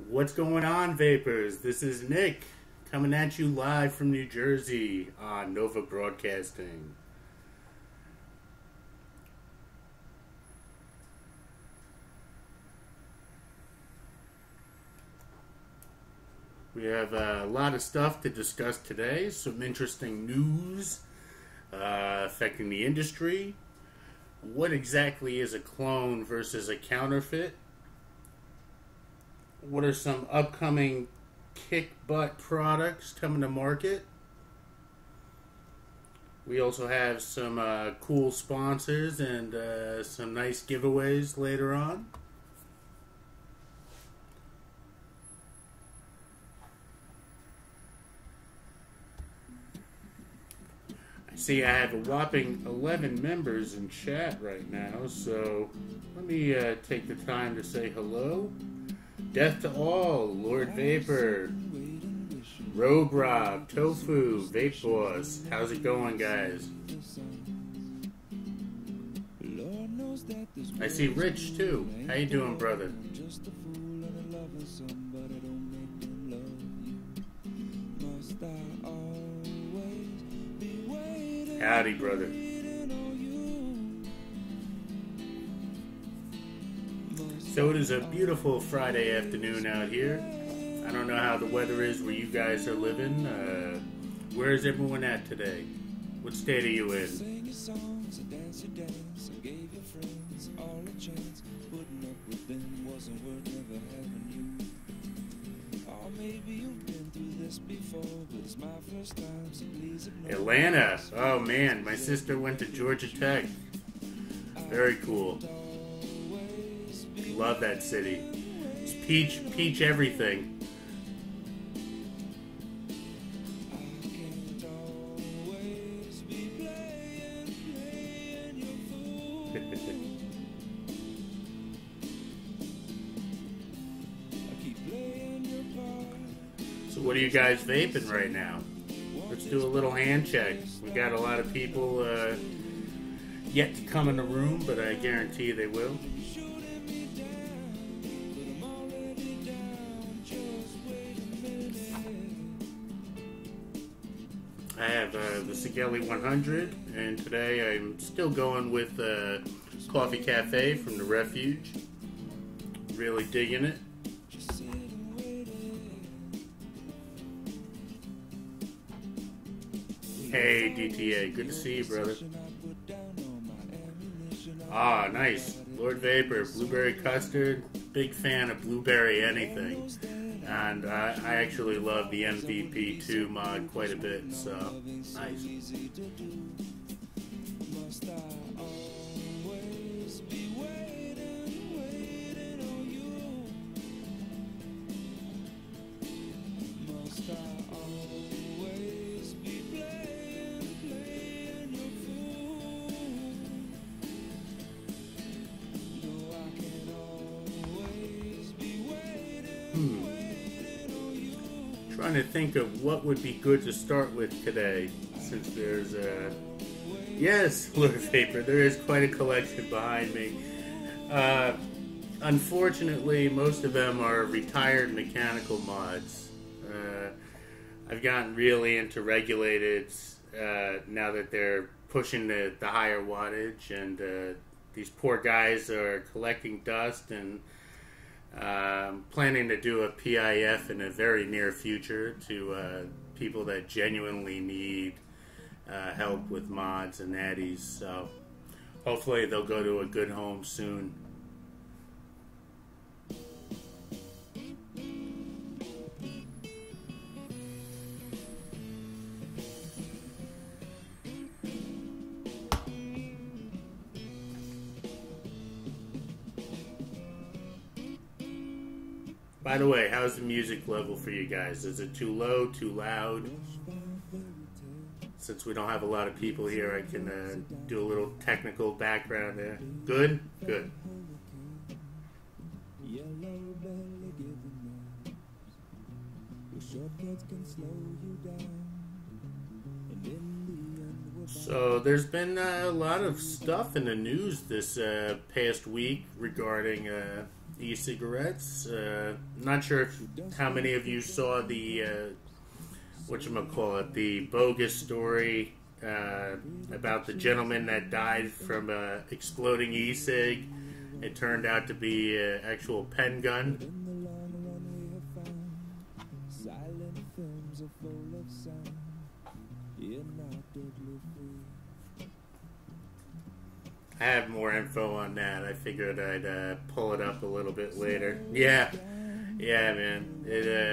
What's going on, Vapors? This is Nick coming at you live from New Jersey on Nova Broadcasting. We have a lot of stuff to discuss today, some interesting news affecting the industry. What exactly is a clone versus a counterfeit? What are some upcoming kick butt products coming to market? We also have some cool sponsors and some nice giveaways later on. I see I have a whopping 11 members in chat right now, so let me take the time to say hello. Death to all, Lord Vapor, Rogue Rob, Tofu, Vape Boss. How's it going, guys? I see Rich too. How you doing, brother? Howdy, brother. So it is a beautiful Friday afternoon out here. I don't know how the weather is where you guys are living. Where is everyone at today? What state are you in? Atlanta. Oh man, my sister went to Georgia Tech. Very cool. Love that city. It's peach everything. So what are you guys vaping right now? Let's do a little hand check. We got a lot of people yet to come in the room, but I guarantee they will. I have the Ecig 100, and today I'm still going with Coffee Cafe from the Refuge. Really digging it. Hey DTA, good to see you, brother. Ah, nice. Lord Vapor, blueberry custard. Big fan of blueberry anything. And I actually love the MVP2 mod quite a bit, so nice. Trying to think of what would be good to start with today, since there's yes, Lord Vapor, there is quite a collection behind me. Unfortunately, most of them are retired mechanical mods. I've gotten really into regulated now that they're pushing the higher wattage, and these poor guys are collecting dust, and planning to do a PIF in a very near future to people that genuinely need help with mods and natties. So hopefully they'll go to a good home soon. By the way, how's the music level for you guys? Is it too low, too loud? Since we don't have a lot of people here, I can do a little technical background there. Good? Good. So there's been a lot of stuff in the news this past week regarding e-cigarettes. Not sure how many of you saw the whatchamacallit, the bogus story about the gentleman that died from exploding e-cig. It turned out to be an actual pen gun. I have more info on that. I figured I'd pull it up a little bit later. Yeah, man.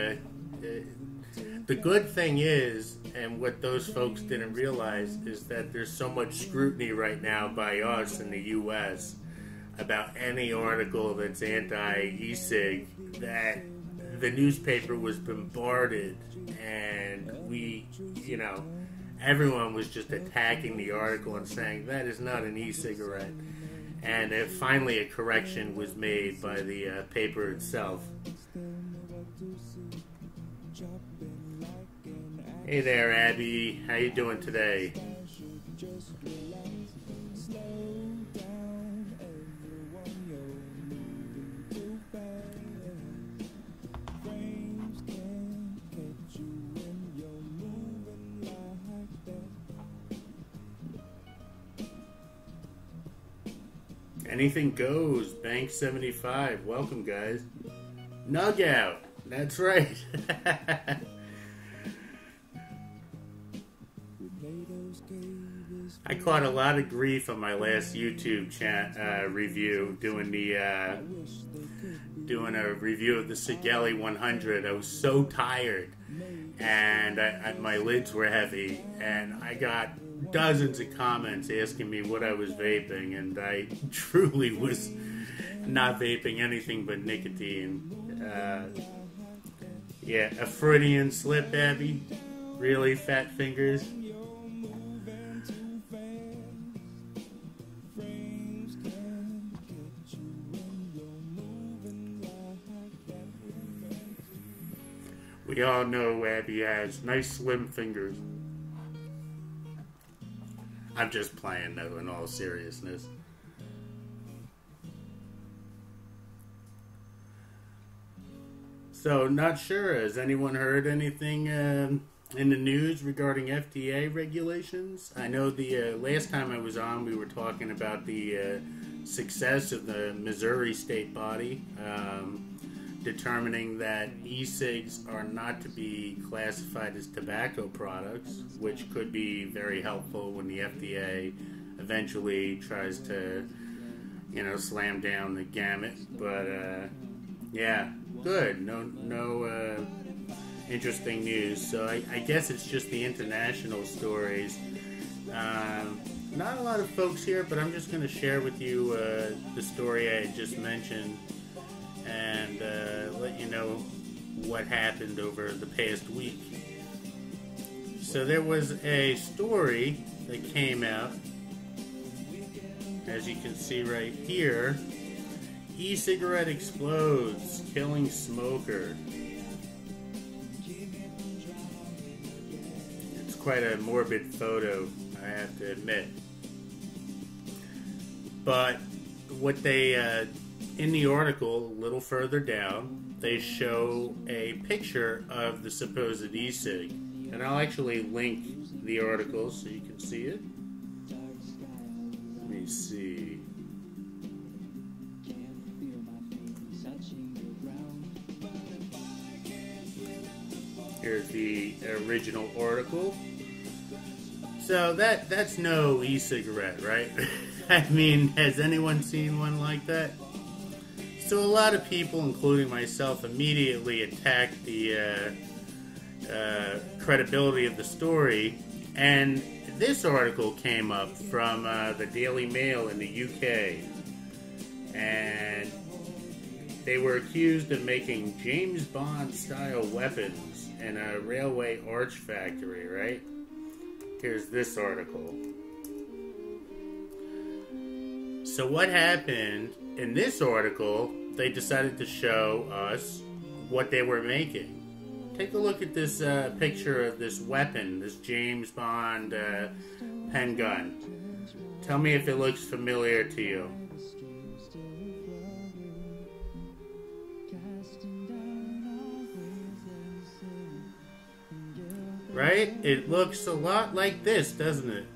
The good thing is, and what those folks didn't realize, is that there's so much scrutiny right now by us in the U.S. about any article that's anti-e-cig that the newspaper was bombarded, and everyone was just attacking the article and saying that is not an e-cigarette. And finally a correction was made by the paper itself. Hey there, Abby. How you doing today? Anything goes. Bank 75. Welcome, guys. Nug out. That's right. I caught a lot of grief on my last YouTube review doing a review of the Sigelli 100. I was so tired, and my lids were heavy, and I got dozens of comments asking me what I was vaping, and I truly was not vaping anything but nicotine. A Freudian slip, Abby. Really, fat fingers. We all know Abby has nice slim fingers. I'm just playing though, in all seriousness. So, not sure. Has anyone heard anything in the news regarding FDA regulations? I know the last time I was on, we were talking about the success of the Missouri state body determining that e-cigs are not to be classified as tobacco products, which could be very helpful when the FDA eventually tries to, slam down the gamut. But good. No interesting news. So I guess it's just the international stories. Not a lot of folks here, but I'm just going to share with you the story I had just mentioned, and let you know what happened over the past week. So there was a story that came out, as you can see right here. E-cigarette explodes, killing smoker. It's quite a morbid photo, I have to admit. But what they in the article, a little further down, they show a picture of the supposed e-cig. And I'll actually link the article so you can see it. Let me see. Here's the original article. So that's no e-cigarette, right? I mean, has anyone seen one like that? So a lot of people, including myself, immediately attacked the credibility of the story, and this article came up from the Daily Mail in the UK, and they were accused of making James Bond-style weapons in a railway arch factory, right? Here's this article. So what happened in this article, they decided to show us what they were making. Take a look at this picture of this weapon, this James Bond pen gun. Tell me if it looks familiar to you. right? It looks a lot like this, doesn't it?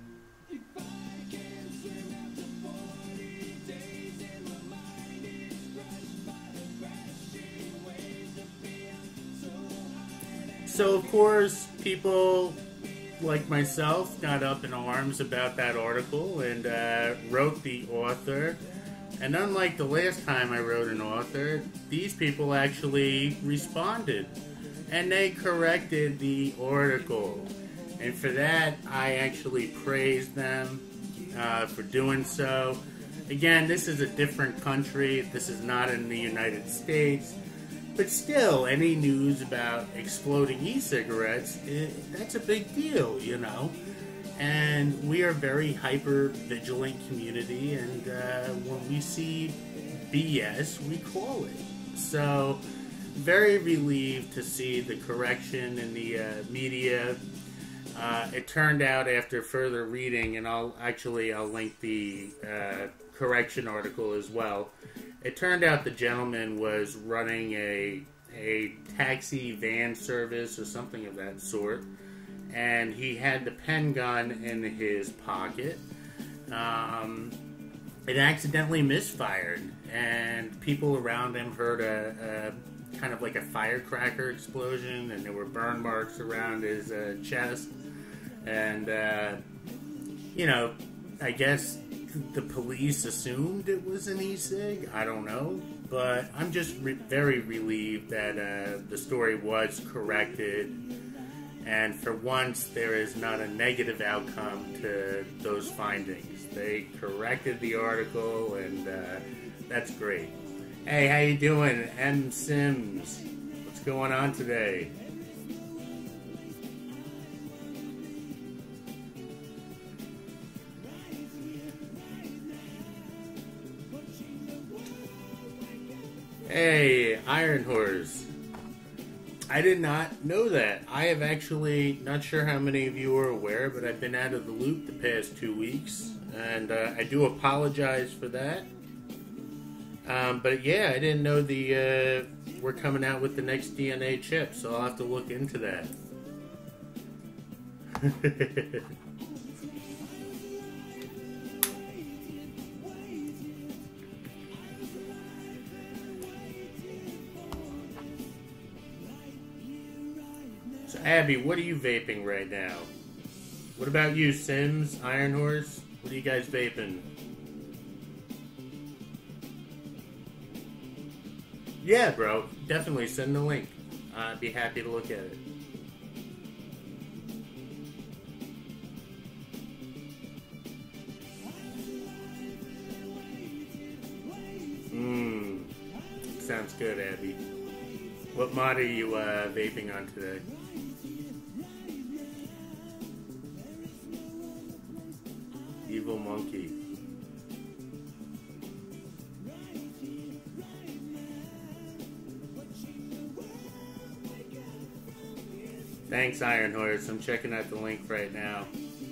So, of course, people like myself got up in arms about that article and wrote the author. And unlike the last time I wrote an author, these people actually responded. And they corrected the article. And for that, I actually praised them for doing so. Again, this is a different country. This is not in the United States. But still, any news about exploding e-cigarettes, that's a big deal, you know. And we are a very hyper-vigilant community, and when we see BS, we call it. So, very relieved to see the correction in the media. It turned out after further reading, and I'll link the correction article as well. It turned out the gentleman was running a taxi van service or something of that sort, and he had the pen gun in his pocket. It accidentally misfired, and people around him heard a kind of like a firecracker explosion, and there were burn marks around his chest. And, you know, I guess the police assumed it was an e-cig. I don't know. But I'm just very relieved that the story was corrected. And for once, there is not a negative outcome to those findings. They corrected the article, and that's great. Hey, how you doing, M. Sims? What's going on today? Hey, Iron Horse. I did not know that. I have actually, not sure how many of you are aware, but I've been out of the loop the past 2 weeks, and I do apologize for that. But yeah, I didn't know we're coming out with the next DNA chip, so I'll have to look into that. So Abby, what are you vaping right now? What about you, Sims, Iron Horse? What are you guys vaping? Yeah, bro. Definitely send the link. I'd be happy to look at it. Sounds good, Abby. What mod are you vaping on today? Evil Monkey. Thanks, Iron Horse. I'm checking out the link right now.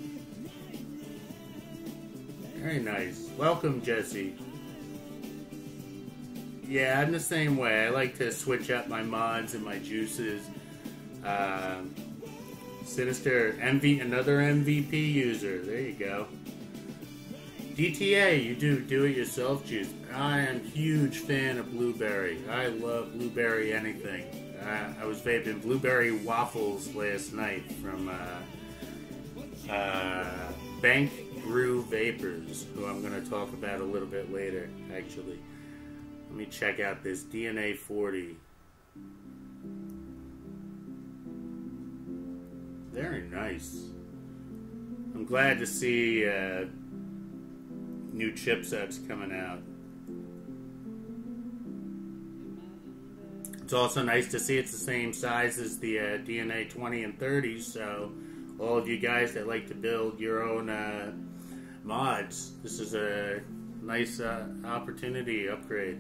Very nice. Welcome, Jesse. Yeah, I'm the same way. I like to switch up my mods and my juices. Sinister, another MVP user. There you go. DTA, you do it yourself juice. I am a huge fan of blueberry. I love blueberry anything. I was vaping blueberry waffles last night from Bank Brew Vapors, who I'm going to talk about a little bit later, actually. Let me check out this DNA 40. Very nice. I'm glad to see new chipsets coming out. It's also nice to see it's the same size as the DNA 20 and 30, so all of you guys that like to build your own mods, this is a nice opportunity upgrade.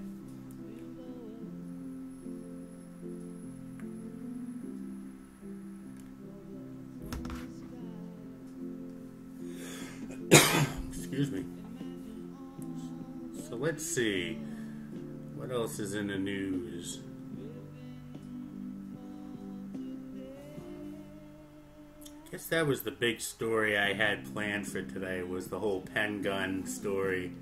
Excuse me. So let's see. What else is in the news? guess that was the big story I had planned for today, was the whole pen gun story.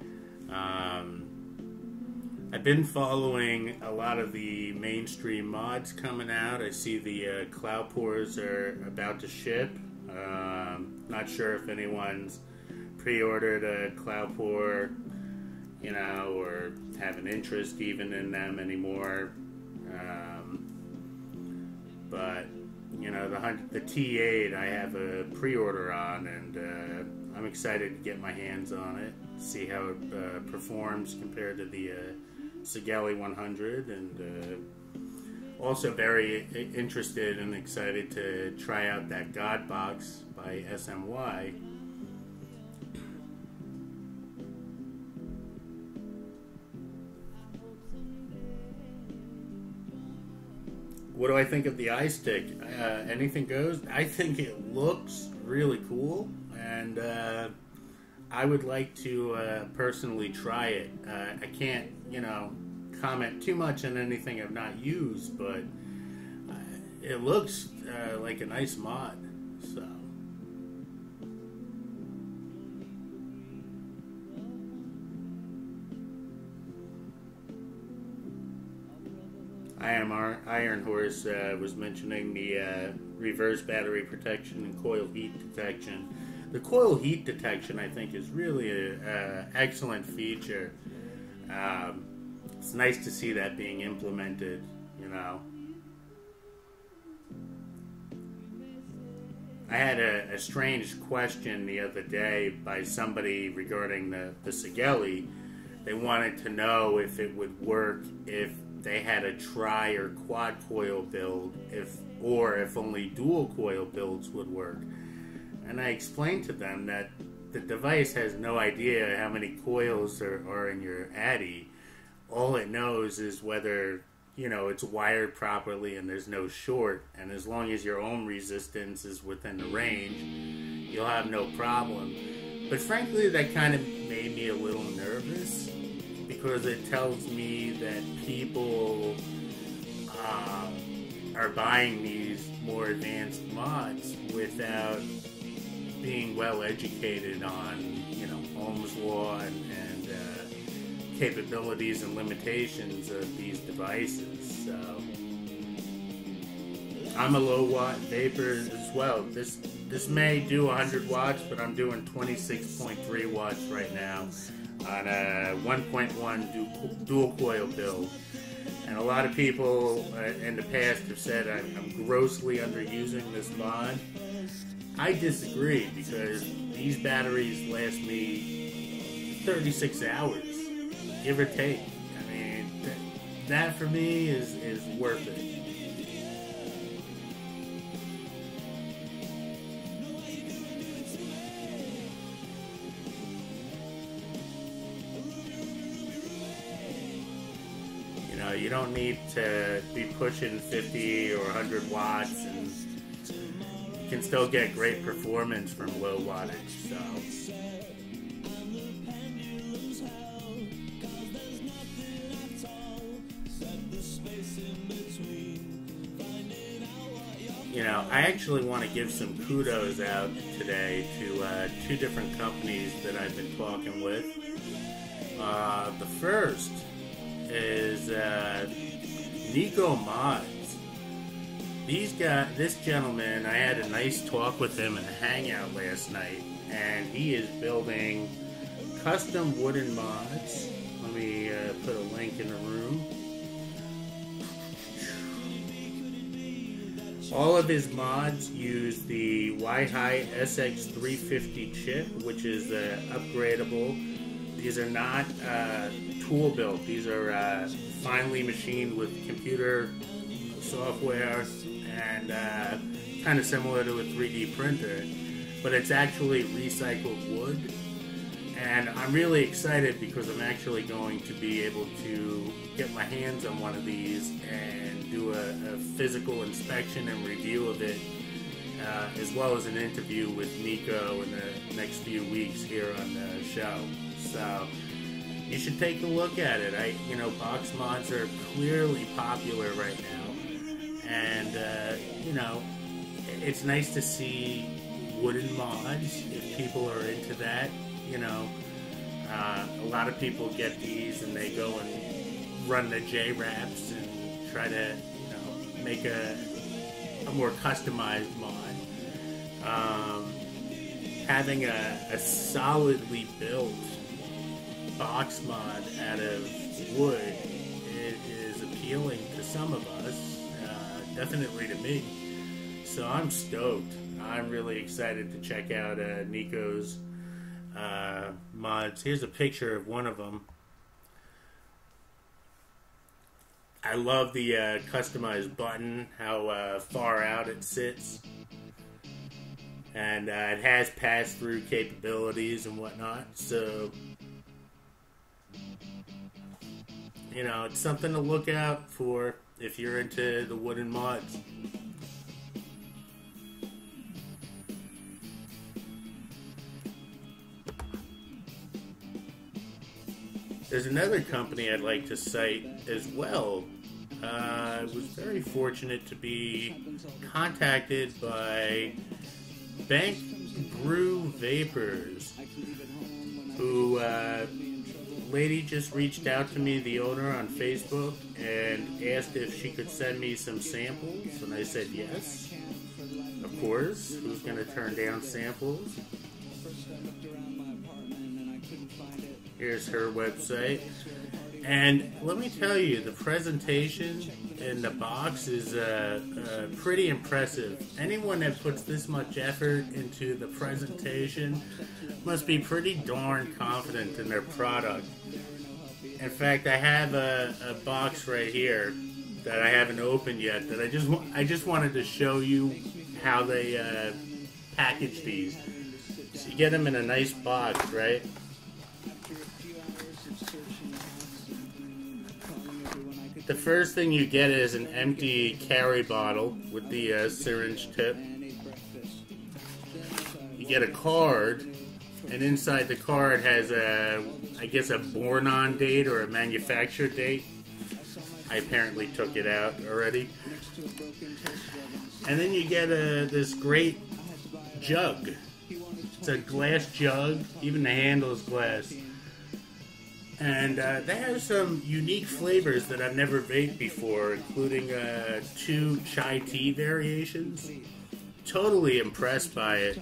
I've been following a lot of the mainstream mods coming out. I see the Cloudpours are about to ship. Not sure if anyone's pre-ordered a Cloudpour, or have an interest even in them anymore. But the T8 I have a pre-order on, and I'm excited to get my hands on it, see how it performs compared to the Ecig 100, and also very interested and excited to try out that God Box by SMY. What do I think of the iStick? Anything goes. I think it looks really cool, and I would like to personally try it. I can't, comment too much on anything I've not used, but it looks like a nice mod. So Iron Horse was mentioning the reverse battery protection and coil heat detection. The coil heat detection, I think, is really an excellent feature. It's nice to see that being implemented, I had a strange question the other day by somebody regarding the Ecig. They wanted to know if it would work if they had a tri or quad coil build, or if only dual coil builds would work. And I explained to them that the device has no idea how many coils are in your Addy. All it knows is whether it's wired properly and there's no short, and as long as your ohm resistance is within the range, you'll have no problem. But frankly, that kind of made me a little nervous, because it tells me that people are buying these more advanced mods without being well educated on Ohm's law and capabilities and limitations of these devices. So I'm a low watt vapor as well. This may do 100 watts, but I'm doing 26.3 watts right now on a 1.1 dual coil build. And a lot of people in the past have said I'm grossly underusing this mod. I disagree, because these batteries last me 36 hours, give or take. I mean, that for me is worth it. You don't need to be pushing 50 or 100 watts, and you can still get great performance from low wattage. So I actually want to give some kudos out today to two different companies that I've been talking with. The first is Nico Mods. This gentleman, I had a nice talk with him in a hangout last night, and he is building custom wooden mods. Let me put a link in the room. All of his mods use the Wi-Hi SX350 chip, which is upgradable. These are not tool built. These are finely machined with computer software, and kind of similar to a 3D printer, but it's actually recycled wood. And I'm really excited because I'm actually going to be able to get my hands on one of these and do a physical inspection and review of it, as well as an interview with Nico in the next few weeks here on the show. So you should take a look at it. Box mods are clearly popular right now, and it's nice to see wooden mods if people are into that. You know, a lot of people get these and they go and run the J-Raps and try to, you know, make a more customized mod. Having a solidly built box mod out of wood is appealing to some of us, definitely to me. So I'm stoked. I'm really excited to check out Nico's mods. Here's a picture of one of them. I love the customized button, how far out it sits. And it has pass-through capabilities and whatnot, so, you know, it's something to look out for if you're into the wooden mods. There's another company I'd like to cite as well. I was very fortunate to be contacted by Bank Brew Vapors, who lady just reached out to me, the owner, on Facebook, and asked if she could send me some samples, and I said yes, of course. Who's going to turn down samples? Here's her website, and let me tell you, the presentation in the box is pretty impressive. Anyone that puts this much effort into the presentation must be pretty darn confident in their product. In fact, I have a box right here that I haven't opened yet that I just wanted to show you how they package these. So you get them in a nice box, right? The first thing you get is an empty carry bottle with the syringe tip. You get a card, and inside the card has I guess a born-on date or a manufacture date. I apparently took it out already. And then you get this great jug. It's a glass jug, even the handle is glass. And they have some unique flavors that I've never vaped before, including 2 chai tea variations. Totally impressed by it.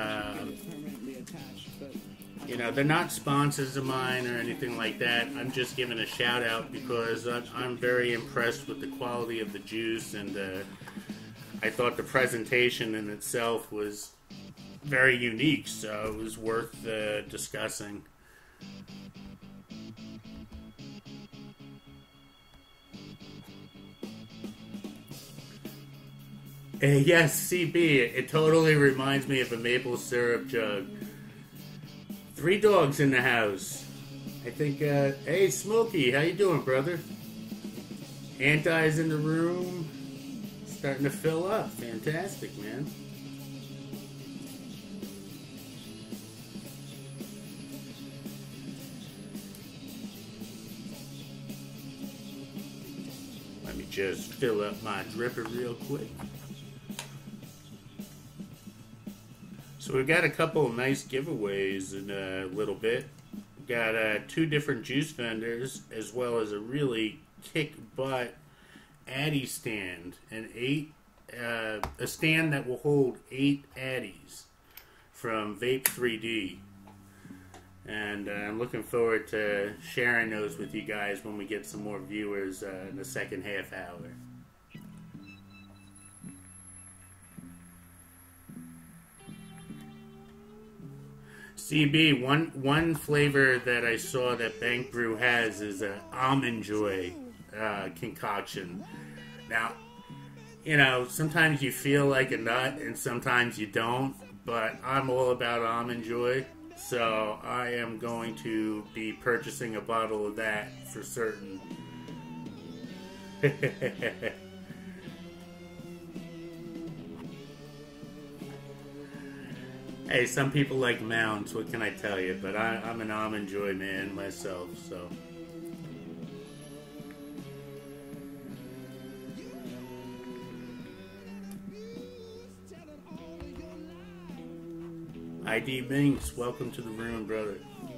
You know, they're not sponsors of mine or anything like that. I'm just giving a shout out because I'm very impressed with the quality of the juice, and I thought the presentation in itself was very unique, so it was worth discussing. Yes, CB, it totally reminds me of a maple syrup jug. 3 dogs in the house. I think, hey, Smokey, how you doing, brother? Anti's in the room. Starting to fill up. Fantastic, man. Let me just fill up my dripper real quick. So we've got a couple of nice giveaways in a little bit. We've got 2 different juice vendors, as well as a really kick-butt Addy stand, and a stand that will hold 8 Addies from Vape 3D. And I'm looking forward to sharing those with you guys when we get some more viewers in the second half hour. CB, one flavor that I saw that Bank Brew has is an Almond Joy concoction. Now, you know, sometimes you feel like a nut and sometimes you don't, but I'm all about Almond Joy, so I am going to be purchasing a bottle of that for certain. Hey, some people like mounds, what can I tell you? But I'm an Almond Joy man myself, so. ID Minx, welcome to the room, brother.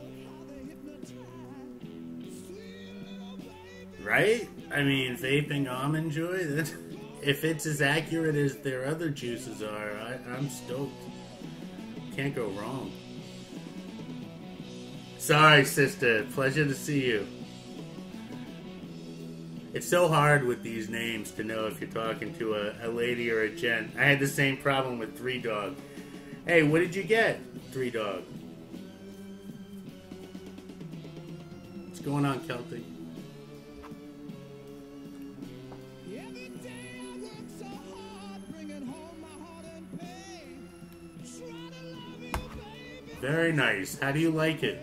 Right? I mean, vaping almond joy, if it's as accurate as their other juices are, I'm stoked. Can't go wrong. Sorry, sister. Pleasure to see you. It's so hard with these names to know if you're talking to a lady or a gent. I had the same problem with 3 Dog. Hey, what did you get, 3 Dog? What's going on, Celtic? Very nice. How do you like it?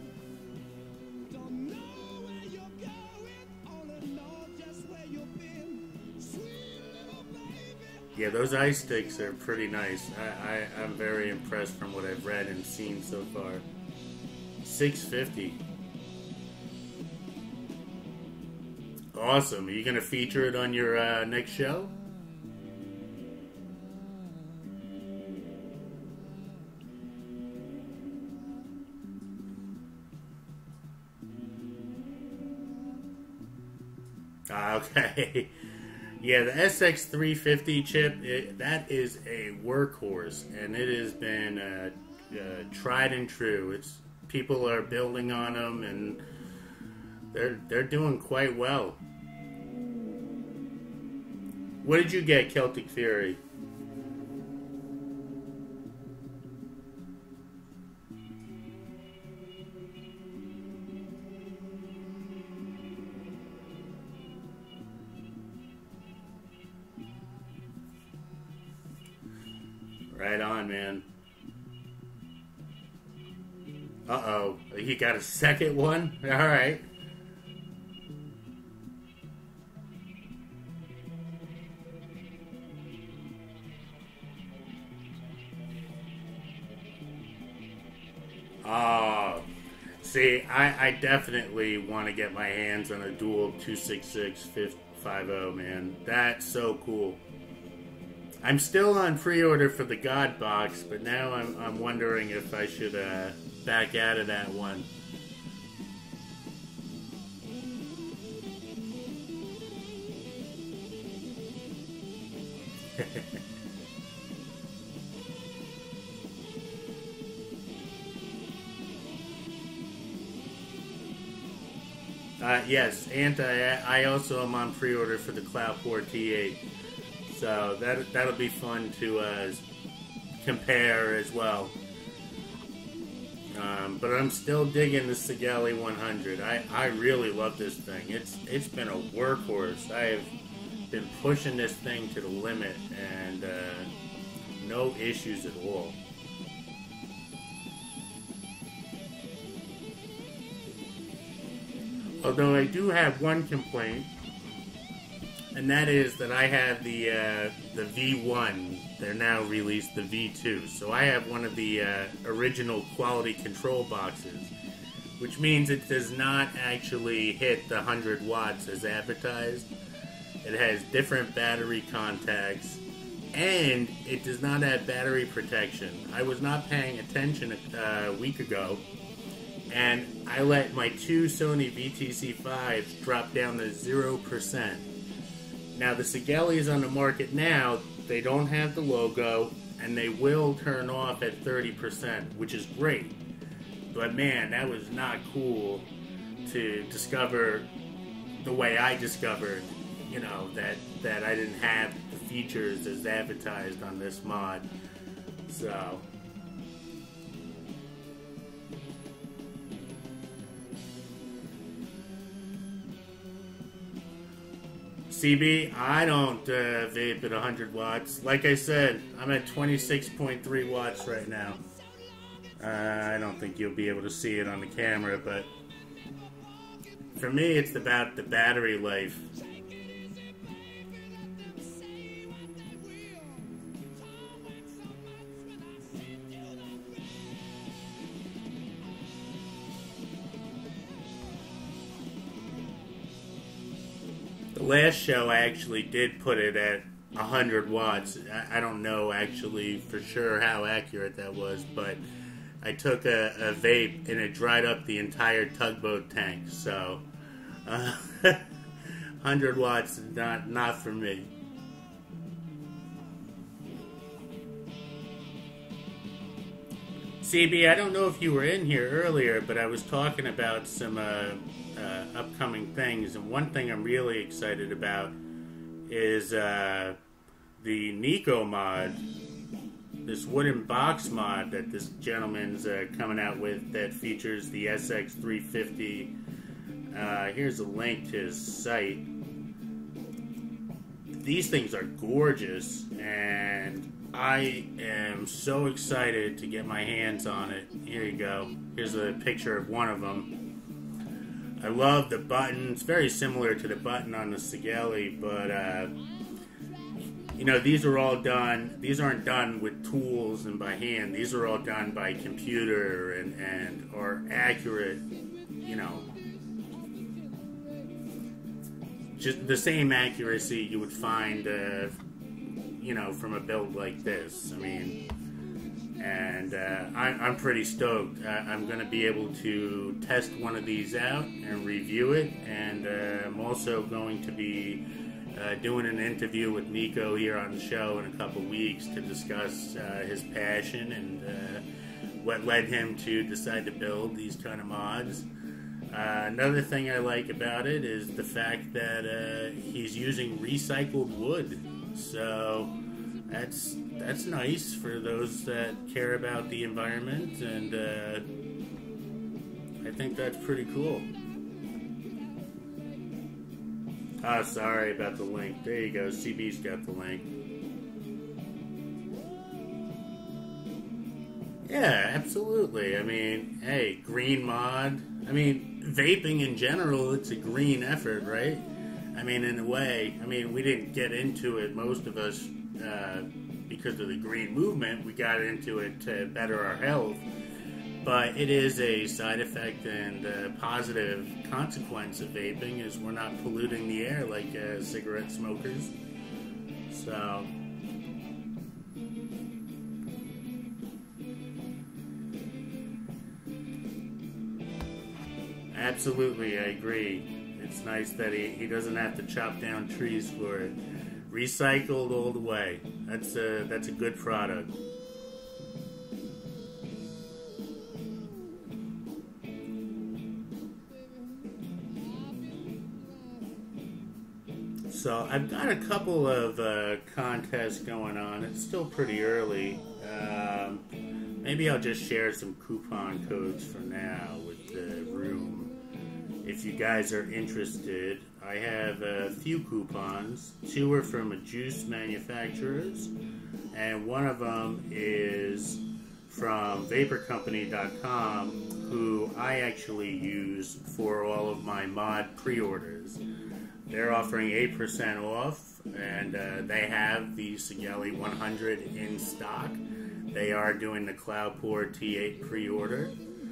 Yeah, those ice sticks are pretty nice. I'm very impressed from what I've read and seen so far. $6.50. Awesome. Are you going to feature it on your next show? Okay. Yeah, the SX350 chip, that is a workhorse, and it has been tried and true. People are building on them, and they're doing quite well. What did you get, Celtic Fury? Right on, man. Uh-oh. He got a second one? Alright. Oh. See, I definitely want to get my hands on a dual 266-50, man. That's so cool. I'm still on pre-order for the God box, but now I'm wondering if I should back out of that one. Yes, and I also am on pre-order for the Cloudport T8. So that'll be fun to compare as well. But I'm still digging the Sigelli 100. I really love this thing. It's been a workhorse. I have been pushing this thing to the limit, and no issues at all. Although I do have one complaint. And that is that I have the V1. They're now released the V2. So I have one of the original quality control boxes, which means it does not actually hit the 100 watts as advertised. It has different battery contacts, and it does not have battery protection. I was not paying attention a week ago, and I let my 2 Sony VTC5s drop down to 0%. Now, the Sigellis on the market now, they don't have the logo, and they will turn off at 30%, which is great. But man, that was not cool to discover the way I discovered, you know, that I didn't have the features as advertised on this mod. So... CB, I don't vape at 100 watts. Like I said, I'm at 26.3 watts right now. I don't think you'll be able to see it on the camera, but for me, it's about the battery life. The last show I actually did put it at 100 watts. I don't know actually for sure how accurate that was, but I took a vape and it dried up the entire tugboat tank. So 100 watts is not for me. CB, I don't know if you were in here earlier, but I was talking about some upcoming things, and one thing I'm really excited about is the Nico mod, this wooden box mod that this gentleman's coming out with that features the SX350. Here's a link to his site. These things are gorgeous, and I am so excited to get my hands on it. Here you go. Here's a picture of one of them. I love the button. It's very similar to the button on the Ecig, but you know, these are all done. These aren't done with tools and by hand. These are all done by computer and are accurate. You know, just the same accuracy you would find. You know, from a build like this. I mean, and I'm pretty stoked. I'm going to be able to test one of these out and review it, and I'm also going to be doing an interview with Nico here on the show in a couple weeks to discuss his passion and what led him to decide to build these kind of mods. Another thing I like about it is the fact that he's using recycled wood. So that's nice for those that care about the environment, and I think that's pretty cool. Oh, sorry about the link. There you go. CB's got the link. Yeah, absolutely. I mean, hey, green mod. I mean, vaping in general, it's a green effort, right? I mean, in a way, I mean, we didn't get into it, most of us, because of the green movement. We got into it to better our health. But it is a side effect and a positive consequence of vaping is we're not polluting the air like cigarette smokers. So absolutely, I agree. It's nice that he doesn't have to chop down trees for it. Recycled all the way. That's a good product. So I've got a couple of contests going on. It's still pretty early. Maybe I'll just share some coupon codes for now with the room. If you guys are interested, I have a few coupons. 2 are from juice manufacturers, and one of them is from vaporcompany.com, who I actually use for all of my mod pre-orders. They're offering 8% off, and they have the Ecig 100 in stock. They are doing the Cloudpore T8 pre-order.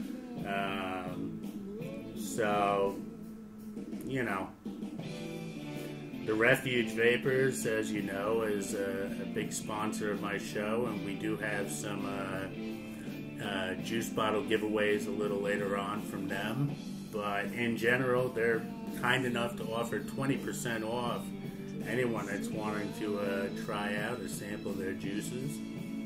So, you know, the Refuge Vapors, as you know, is a big sponsor of my show, and we do have some juice bottle giveaways a little later on from them. But in general, they're kind enough to offer 20% off anyone that's wanting to try out or sample their juices.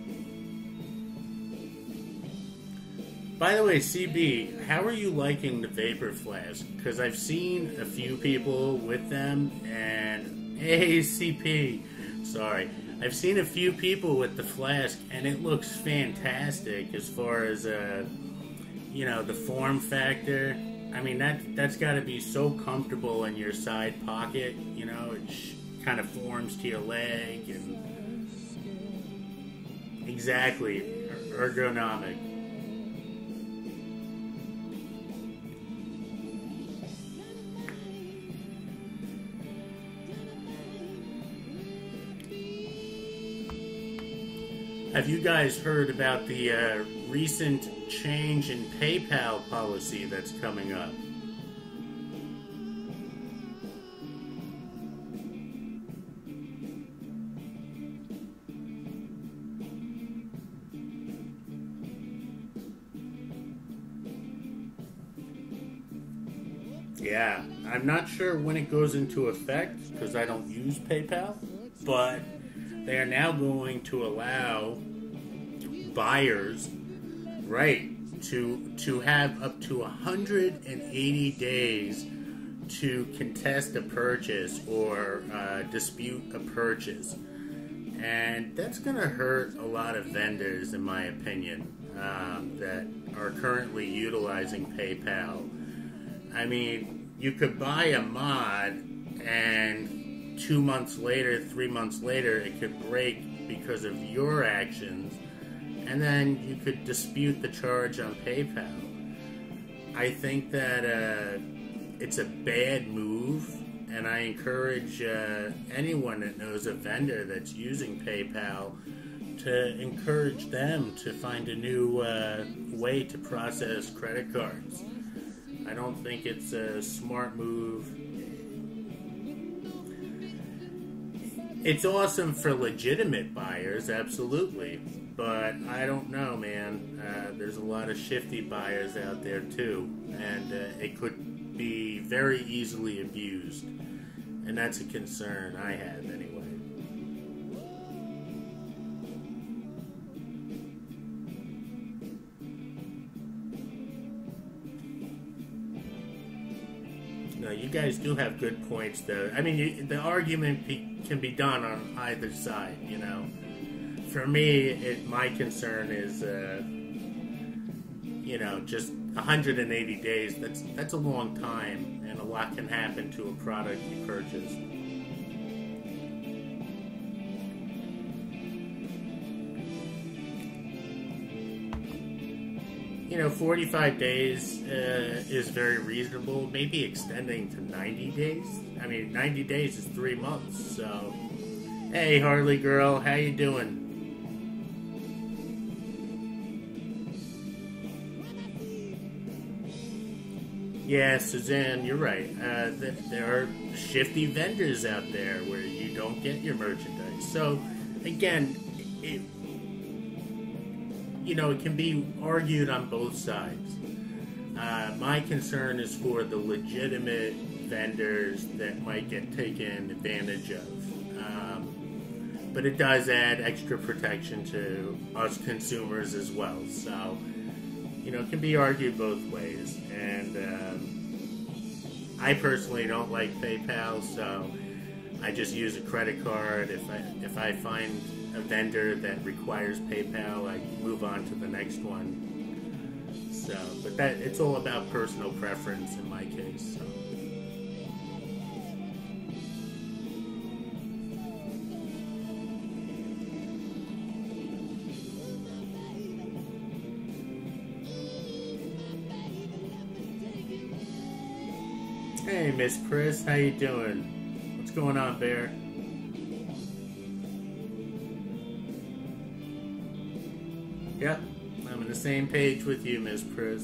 By the way, CB, how are you liking the Vapor Flask? Because I've seen a few people with them, and ACP, sorry. I've seen a few people with the Flask, and it looks fantastic as far as, you know, the form factor. I mean, that's got to be so comfortable in your side pocket, you know, it kind of forms to your leg, and exactly, ergonomic. Have you guys heard about the recent change in PayPal policy that's coming up? Yeah, I'm not sure when it goes into effect because I don't use PayPal, but they are now going to allow buyers, right, to have up to 180 days to contest a purchase or dispute a purchase. And that's going to hurt a lot of vendors, in my opinion, that are currently utilizing PayPal. I mean, you could buy a mod and 2 months later, 3 months later, it could break because of your actions, and then you could dispute the charge on PayPal. I think that it's a bad move, and I encourage anyone that knows a vendor that's using PayPal to encourage them to find a new way to process credit cards. I don't think it's a smart move. It's awesome for legitimate buyers, absolutely, but I don't know, man. There's a lot of shifty buyers out there too, and it could be very easily abused, and that's a concern I have anyway. No, you guys do have good points, though. I mean, the argument can be done on either side, you know. For me, my concern is, you know, just 180 days. That's a long time, and a lot can happen to a product you purchase. You know, 45 days is very reasonable. Maybe extending to 90 days. I mean, 90 days is 3 months. So, hey, Harley girl, how you doing? Yeah, Suzanne, you're right. There are shifty vendors out there where you don't get your merchandise. So, again, it can be argued on both sides. My concern is for the legitimate vendors that might get taken advantage of. But it does add extra protection to us consumers as well. So, it can be argued both ways. And I personally don't like PayPal, so I just use a credit card. If I find a vendor that requires PayPal, I move on to the next one. So, but it's all about personal preference in my case. So. Hey, Miss Chris, how you doing? What's going on, Bear? Yep, I'm on the same page with you, Miss Chris.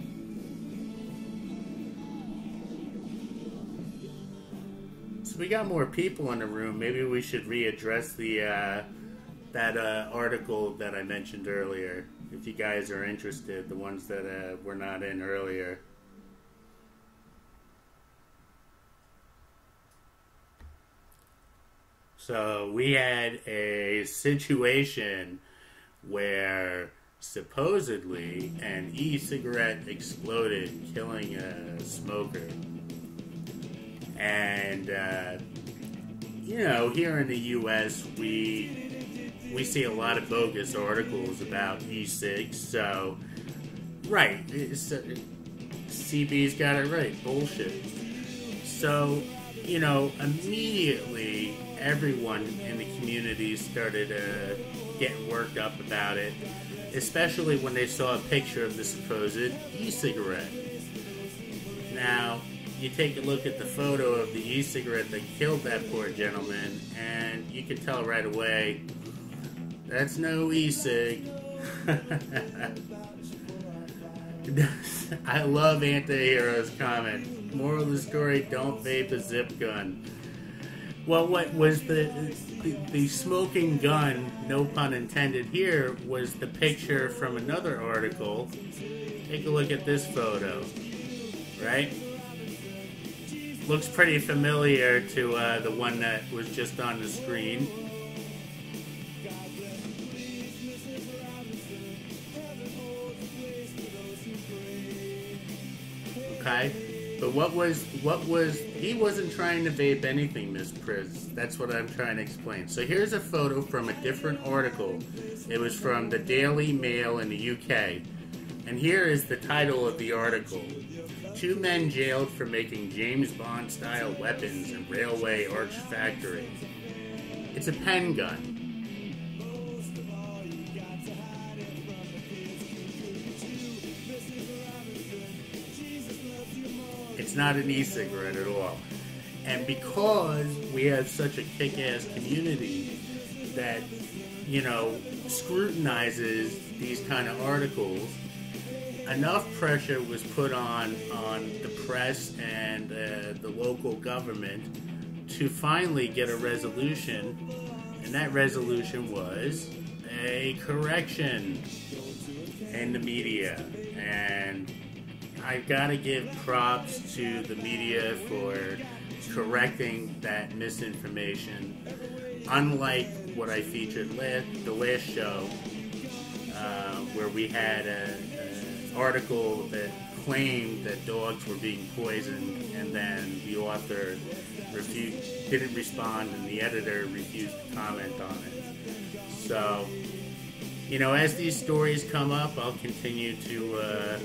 So we got more people in the room. Maybe we should readdress that article that I mentioned earlier. If you guys are interested, the ones that were not in earlier. So we had a situation where supposedly an e-cigarette exploded, killing a smoker. And, here in the U.S., we see a lot of bogus articles about e-cigs. So, right, CB's got it right, bullshit. So, immediately everyone in the community started getting worked up about it, especially when they saw a picture of the supposed e-cigarette. Now, you take a look at the photo of the e-cigarette that killed that poor gentleman, and you can tell right away, that's no e-cig. I love Antihero's comment. Moral of the story, don't vape a zip gun. Well, what was the smoking gun, no pun intended here, was the picture from another article. Take a look at this photo, right? Looks pretty familiar to the one that was just on the screen. Okay, but what was he wasn't trying to vape anything, Miss Priz. That's what I'm trying to explain. So here's a photo from a different article. It was from the Daily Mail in the UK. And here is the title of the article. 2 men jailed for making James Bond-style weapons in railway arch factory. It's a pen gun. It's not an e-cigarette at all. And because we have such a kick-ass community that, you know, scrutinizes these kind of articles, enough pressure was put on the press and the local government to finally get a resolution, and that resolution was a correction in the media. And I've got to give props to the media for correcting that misinformation. Unlike what I featured the last show, where we had an article that claimed that dogs were being poisoned, and then the author didn't respond, and the editor refused to comment on it. So, you know, as these stories come up, I'll continue to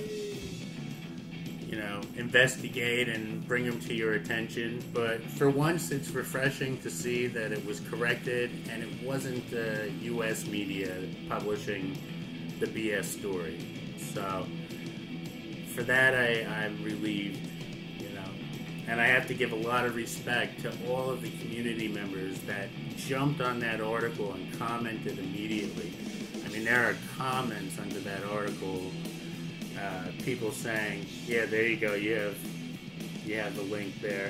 investigate and bring them to your attention. But for once, it's refreshing to see that it was corrected and it wasn't U.S. media publishing the BS story. So for that, I'm relieved, And I have to give a lot of respect to all of the community members that jumped on that article and commented immediately. I mean, there are comments under that article. People saying, yeah, there you go, you have the link there.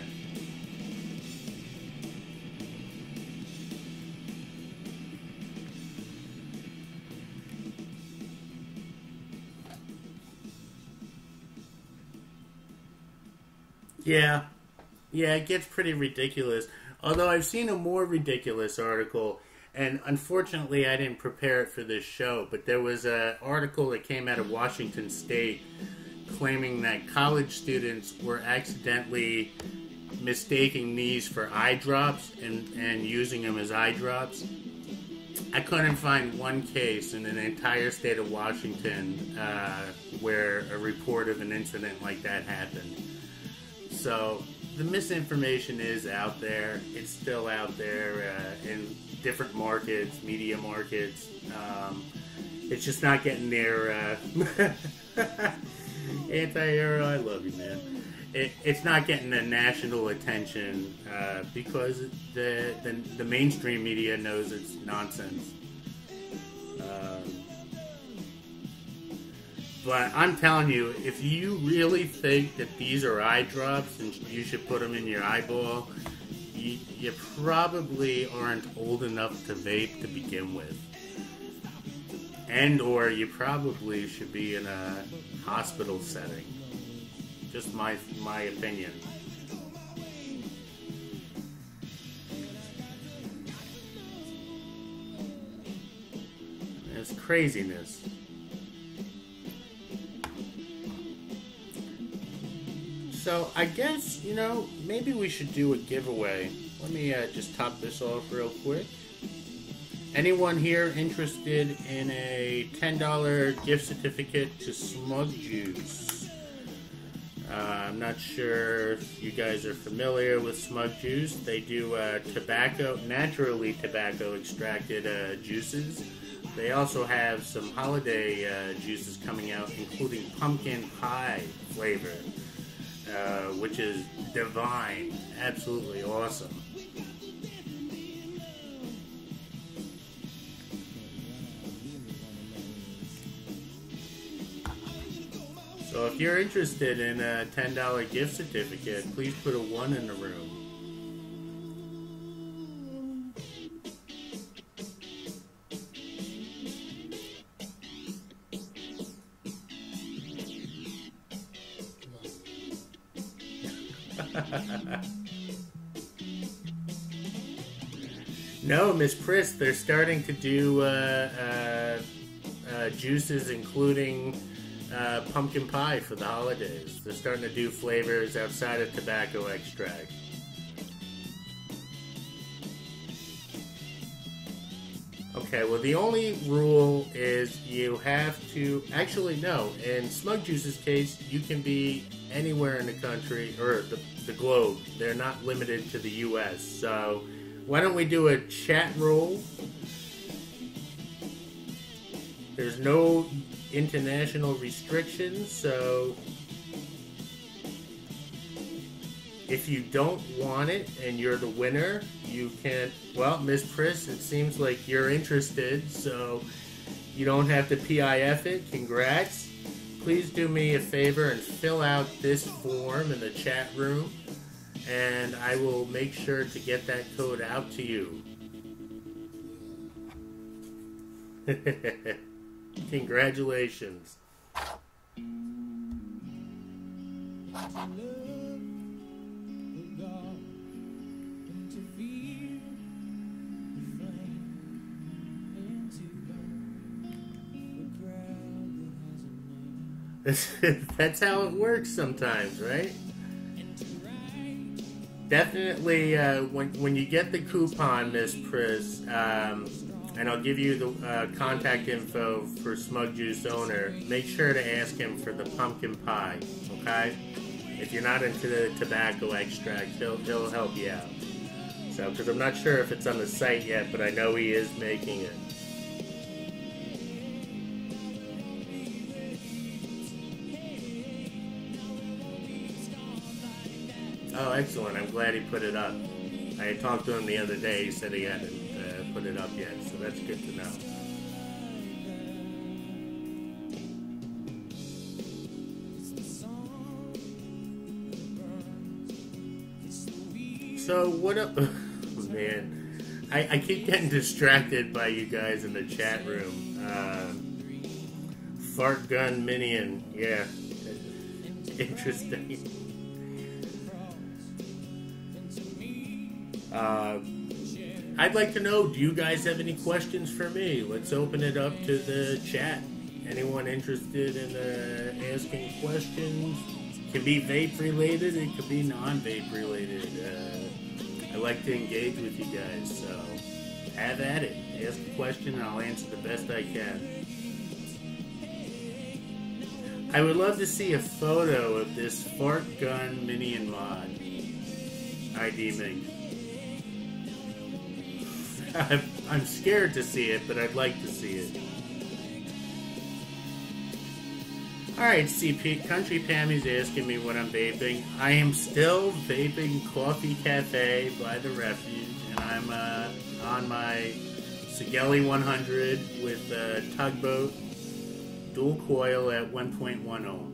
Yeah, it gets pretty ridiculous. Although I've seen a more ridiculous article, and unfortunately I didn't prepare it for this show, but there was an article that came out of Washington State claiming that college students were accidentally mistaking these for eye drops and using them as eye drops. I couldn't find one case in an entire state of Washington where a report of an incident like that happened. So the misinformation is out there. It's still out there in different markets, media markets. It's just not getting their anti-hero. I love you, man. It's not getting the national attention because the mainstream media knows it's nonsense. But I'm telling you, if you really think that these are eye drops and you should put them in your eyeball, you probably aren't old enough to vape to begin with. And or you probably should be in a hospital setting. Just my opinion. It's craziness. So I guess, maybe we should do a giveaway. Let me just top this off real quick. Anyone here interested in a $10 gift certificate to Smug Juice? I'm not sure if you guys are familiar with Smug Juice. They do naturally tobacco extracted juices. They also have some holiday juices coming out, including pumpkin pie flavor. Which is divine, absolutely awesome. So if you're interested in a $10 gift certificate, please put a 1 in the room. No, Miss Priss, they're starting to do juices, including pumpkin pie for the holidays. They're starting to do flavors outside of tobacco extract. Okay, well, the only rule is you have to... Actually, no. In Smug Juice's case, you can be anywhere in the country, or the globe. They're not limited to the U.S., so... Why don't we do a chat roll? There's no international restrictions, so if you don't want it and you're the winner, you can... Well, Miss Priss, it seems like you're interested, so you don't have to PIF it. Congrats. Please do me a favor and fill out this form in the chat room, and I will make sure to get that code out to you. Congratulations. That's how it works sometimes, right? Definitely, when you get the coupon, Miss Priss, and I'll give you the contact info for Smug Juice owner, make sure to ask him for the pumpkin pie, okay? If you're not into the tobacco extract, he'll help you out. So, because I'm not sure if it's on the site yet, but I know he is making it. Oh, excellent. I'm glad he put it up. I had talked to him the other day. He said he hadn't put it up yet, so that's good to know. So, what up? Oh, man. I keep getting distracted by you guys in the chat room. Fart gun minion. Yeah. Interesting. I'd like to know, do you guys have any questions for me? Let's open it up to the chat. Anyone interested in asking questions? It can be vape related, it could be non-vape related. I like to engage with you guys, so have at it. Ask a question and I'll answer the best I can. I would love to see a photo of this fart gun minion mod. ID Ming. I'm scared to see it, but I'd like to see it. Alright, CP, Country Pammy's asking me what I'm vaping. I am still vaping Coffee Cafe by the Refuge, and I'm on my Sigelli 100 with Tugboat dual coil at 1.1 ohms.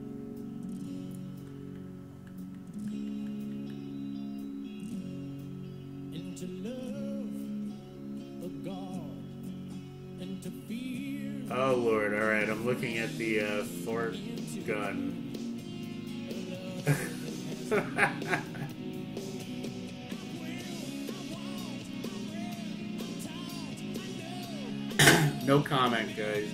Oh Lord, alright, I'm looking at the fart gun. No comment, guys.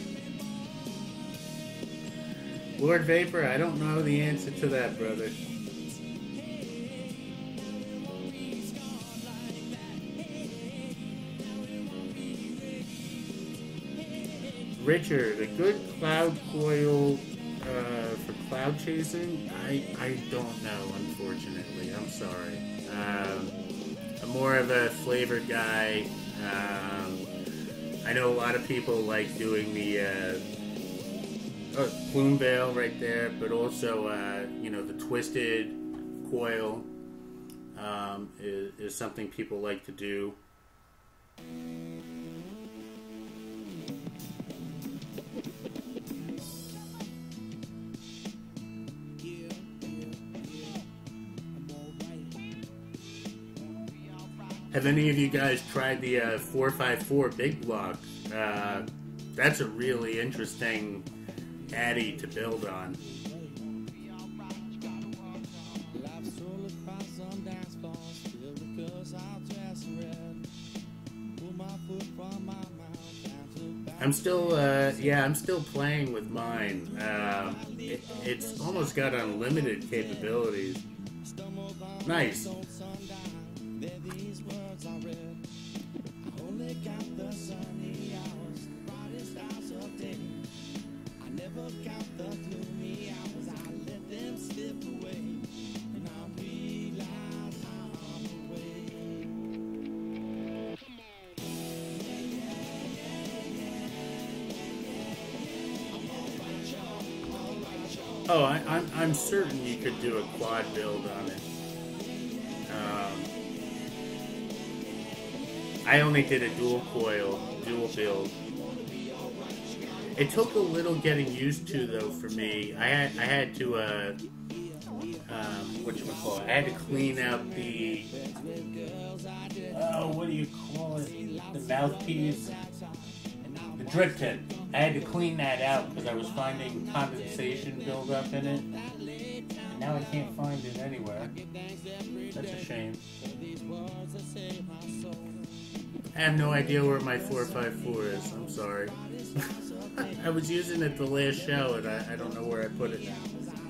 Lord Vapor, I don't know the answer to that, brother. Richard, a good cloud coil for cloud chasing? I don't know, unfortunately. I'm sorry. I'm more of a flavored guy. I know a lot of people like doing the plume veil right there, but also, you know, the twisted coil is something people like to do. Have any of you guys tried the 454 Big Block? That's a really interesting addy to build on. I'm still, yeah, I'm still playing with mine. It's almost got unlimited capabilities. Nice. Oh, I'm certain you could do a quad build on it. I only did a dual build. It took a little getting used to though for me. I had to whatchamacallit? I had to clean out the what do you call it? The mouthpiece, the drip tip. I had to clean that out because I was finding condensation buildup in it, and now I can't find it anywhere. That's a shame. I have no idea where my 454 is. I'm sorry. I was using it the last show, and I don't know where I put it now.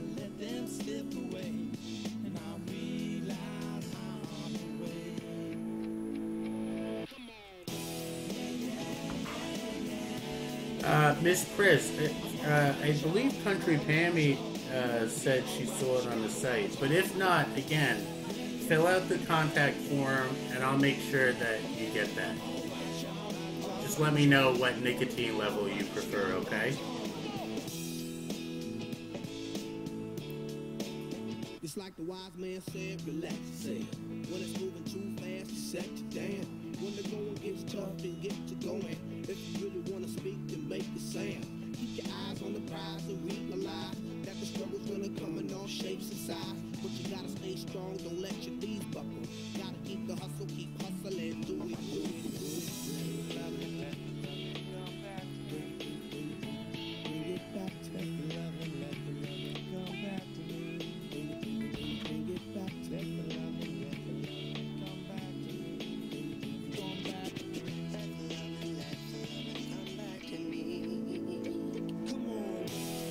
Miss Chris, I believe Country Pammy said she saw it on the site, but if not, again, fill out the contact form and I'll make sure that you get that. Just let me know what nicotine level you prefer, okay? It's like the wise man said, relax yourself. When it's moving too fast, you set you down. When the going gets tough, then get you going. If you really want to speak, then make a sound. Keep your eyes on the prize and realize that the struggle's gonna come in all shapes and sizes. But you gotta stay strong, don't let your knees buckle. Gotta keep the hustle, keep hustling, do it, do it, do it. Bring it back to the love and let the love come back to me. Bring it back to the love and let the love come back to me. Come back to me. Let the love and let the love come back to me. Come on.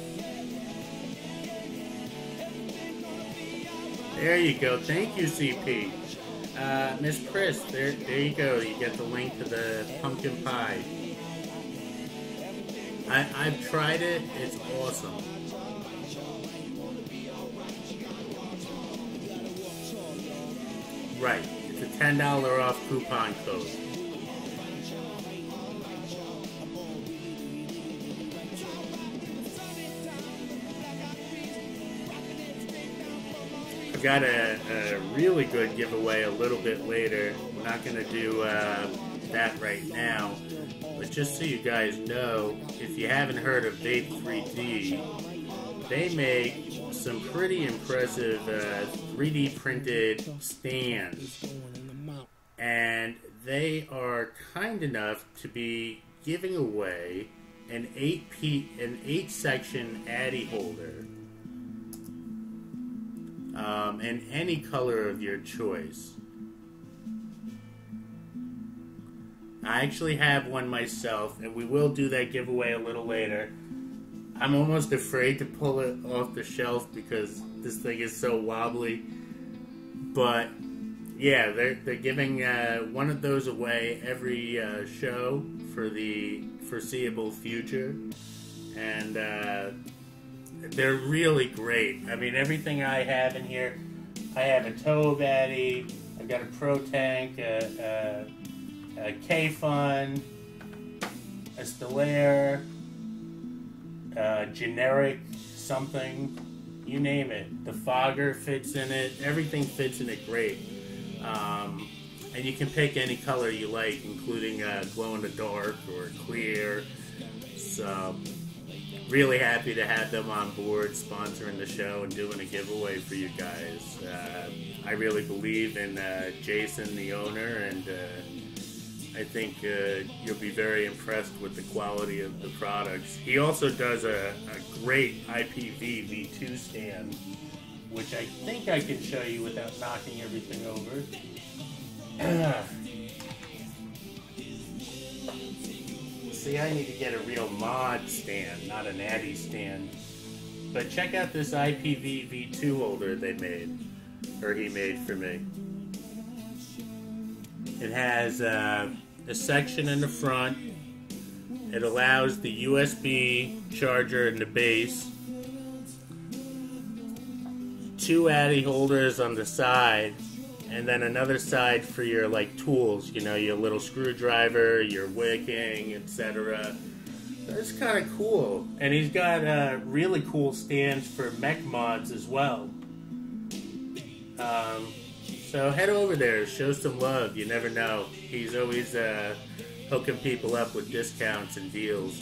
Everything gonna be alright. There you go. Thank you, CP. Miss Chris, there you go. You get the link to the pumpkin pie. I've tried it. It's awesome. Right. It's a $10 off coupon code. I've got a really good giveaway a little bit later. We're not going to do that right now. But just so you guys know, if you haven't heard of Vape 3D, they make some pretty impressive 3D printed stands. And they are kind enough to be giving away an 8-section Addy holder in any color of your choice. I actually have one myself, and we will do that giveaway a little later. I'm almost afraid to pull it off the shelf because this thing is so wobbly. But yeah, they're giving one of those away every show for the foreseeable future, and they're really great. I mean, everything I have in here, I have a Tove Addy, I've got a Pro Tank, a K-Fun, a Stellaire, generic something, you name it. The Fogger fits in it. Everything fits in it great. And you can pick any color you like, including glow in the dark or clear. So, really happy to have them on board, sponsoring the show and doing a giveaway for you guys. I really believe in Jason, the owner, and I think you'll be very impressed with the quality of the products. He also does a great IPV V2 stand, which I think I can show you without knocking everything over. See, I need to get a real mod stand, not an Addy stand. But check out this IPv2 holder they made, or he made for me. It has a section in the front. It allows the USB charger in the base. 2 Addy holders on the side, and then another side for your like tools, you know, your little screwdriver, your wicking, etc. That's kind of cool. And he's got really cool stands for mech mods as well. So head over there, show some love. You never know. He's always hooking people up with discounts and deals.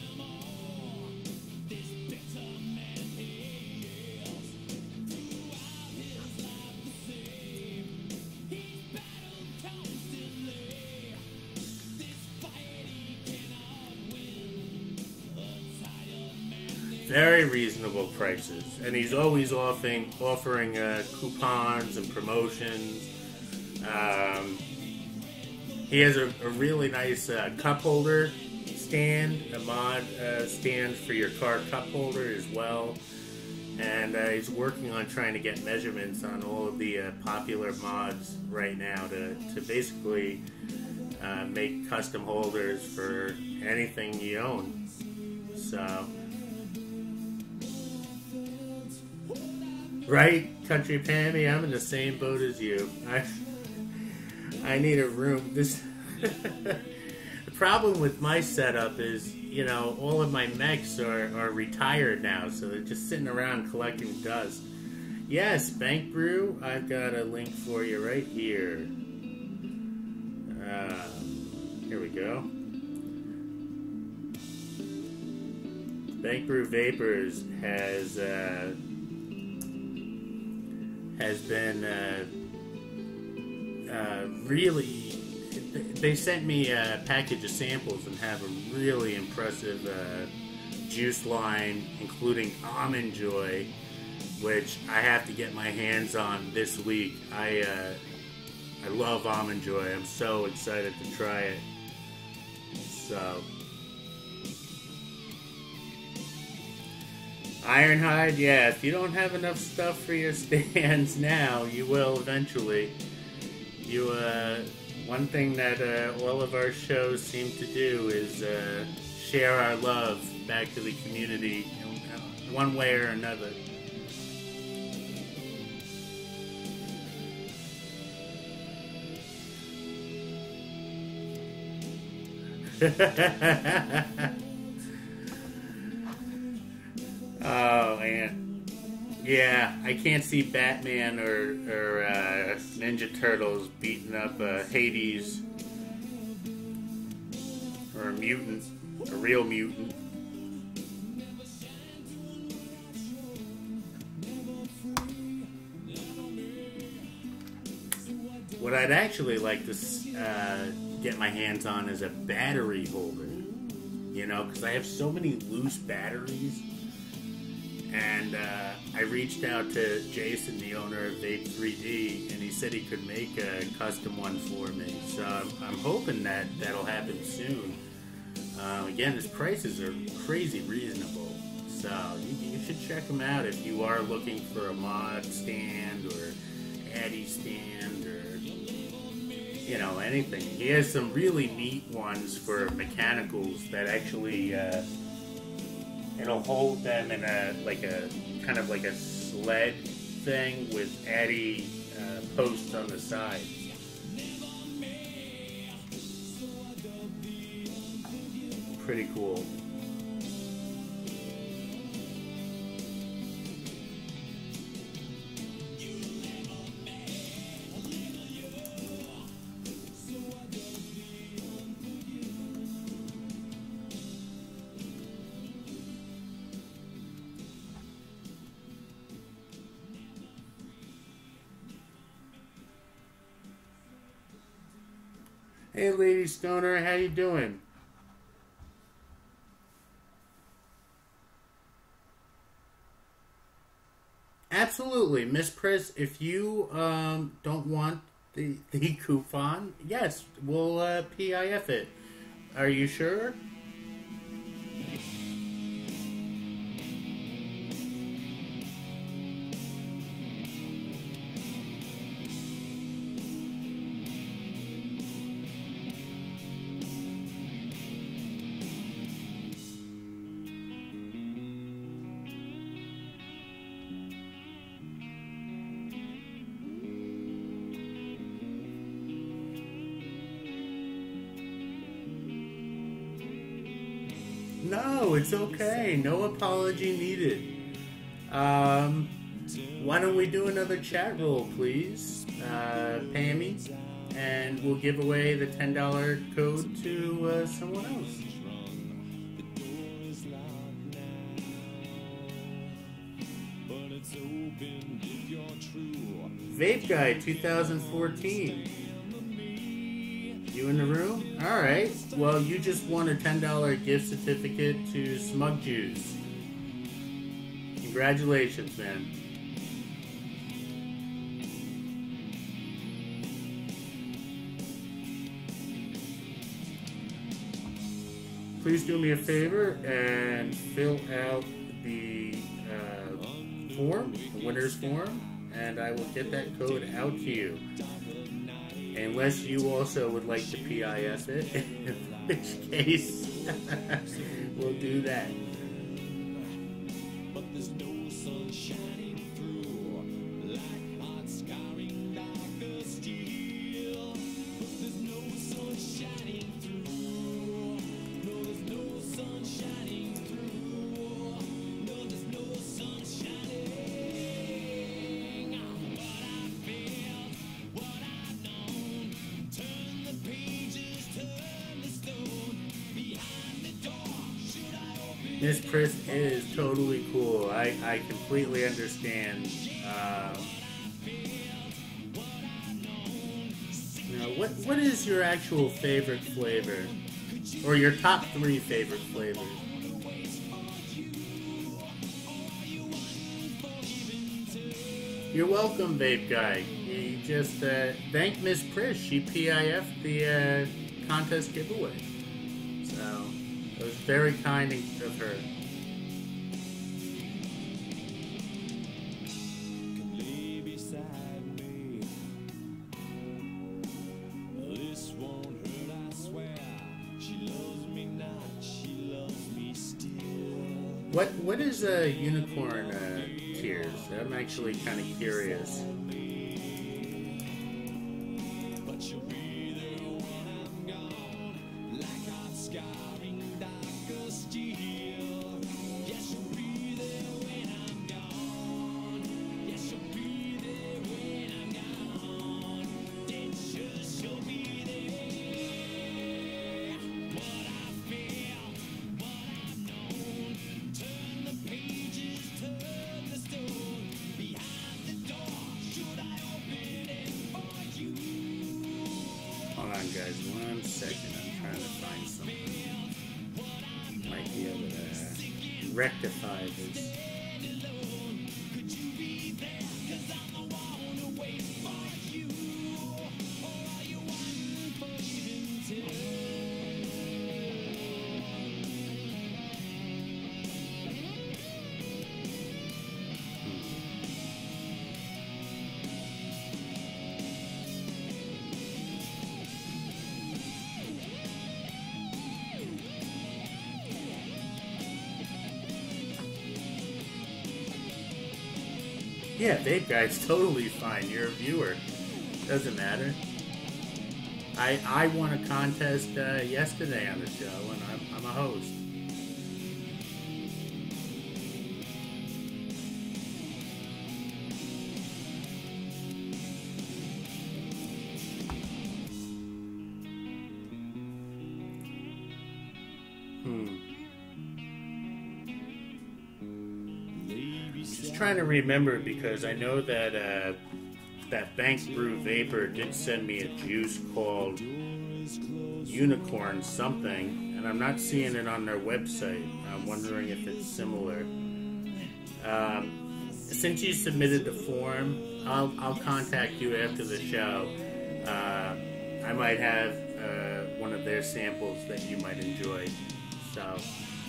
Very reasonable prices, and he's always offering coupons and promotions. He has a really nice cup holder stand, a mod stand for your car cup holder as well, and he's working on trying to get measurements on all of the popular mods right now to basically make custom holders for anything you own. So. Right, Country Pammy, I'm in the same boat as you. I need a room. The problem with my setup is, you know, all of my mechs are retired now, so they're just sitting around collecting dust. Yes, Bank Brew, I've got a link for you right here. Here we go. Bank Brew Vapors has been really. They sent me a package of samples and have a really impressive juice line, including Almond Joy, which I have to get my hands on this week. I love Almond Joy. I'm so excited to try it. So. Ironhide, yeah, if you don't have enough stuff for your stands now, you will eventually. One thing that all of our shows seem to do is share our love back to the community in one way or another. Oh man, yeah, I can't see Batman or Ninja Turtles beating up Hades or a mutant, a real mutant. What I'd actually like to get my hands on is a battery holder, you know, because I have so many loose batteries. And I reached out to Jason, the owner of Vape 3D, and he said he could make a custom one for me. So I'm hoping that that'll happen soon. Again, his prices are crazy reasonable. So you should check him out if you are looking for a mod stand or Addy stand or, you know, anything. He has some really neat ones for mechanicals that actually... it'll hold them in a kind of like a sled thing with Addy posts on the side. Pretty cool. Hey, Lady Stoner, how you doing? Absolutely, Miss Pris. If you don't want the coupon, yes, we'll PIF it. Are you sure? No, it's okay. No apology needed. Why don't we do another chat roll, please, Pammy? And we'll give away the $10 code to someone else. Vape Guy 2014. You in the room? Alright. Well, you just won a $10 gift certificate to Smug Juice. Congratulations, man. Please do me a favor and fill out the form, the winner's form, and I will get that code out to you. Unless you also would like to PIF it, in which case we'll do that. But there's no sun shining through like hot scarring darker steel. But there's no sun shining through. No, there's no sun shining through. No, there's no sun shining. What I feel, what I know. Turn the pages, turn the stone. Behind the door, should I open? Miss Chris is totally cool. I completely understand. What is your actual favorite flavor? Or your top 3 favorite flavors? You're welcome, Vape Guy. You just thank Miss Prish. She PIF'd the contest giveaway. So it was very kind of her. What is a unicorn tears? I'm actually kind of curious. Hold on, guys, 1 second. I'm trying to find something. Might be able to rectify this. Yeah, Vape Guy's totally fine. You're a viewer. Doesn't matter. I won a contest yesterday on the show, and I'm a host. Trying to remember, because I know that that Bank Brew Vapor did send me a juice called Unicorn something, and I'm not seeing it on their website. I'm wondering if it's similar. Since you submitted the form, I'll contact you after the show. I might have one of their samples that you might enjoy. So.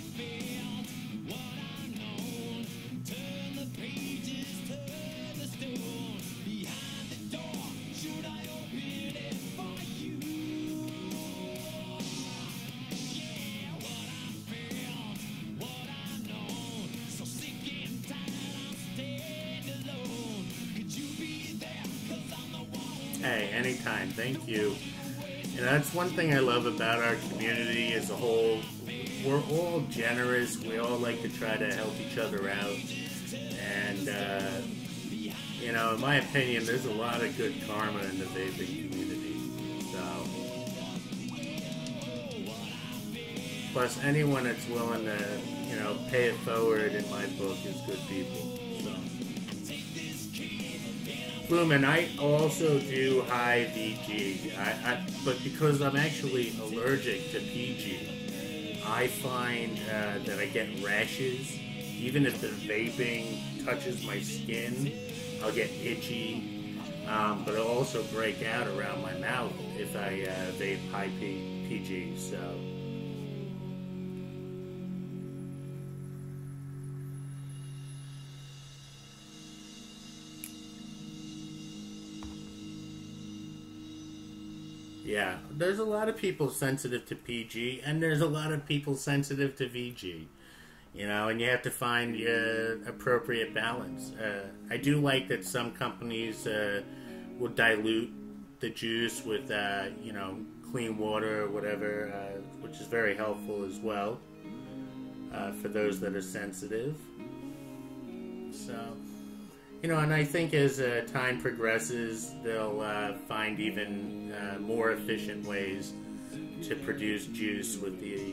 Hey, anytime. Thank you. You know, that's one thing I love about our community as a whole. we're all generous. We all like to try to help each other out. And, you know, in my opinion, there's a lot of good karma in the vaping community. So, plus anyone that's willing to, you know, pay it forward in my book is good people. So, Flumen, I also do high VG, but because I'm actually allergic to PG, I find that I get rashes. Even if the vaping touches my skin, I'll get itchy, but it'll also break out around my mouth if I vape high PG. So, yeah, there's a lot of people sensitive to PG, and there's a lot of people sensitive to VG. You know, and you have to find your appropriate balance. I do like that some companies will dilute the juice with, you know, clean water or whatever, which is very helpful as well for those that are sensitive. So, you know, and I think as time progresses, they'll find even more efficient ways to produce juice with the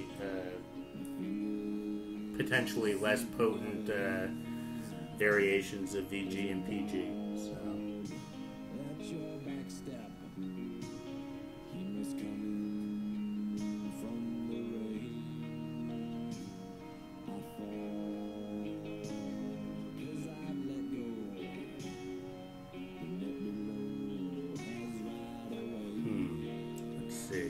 potentially less potent variations of VG and PG. So. Let's see.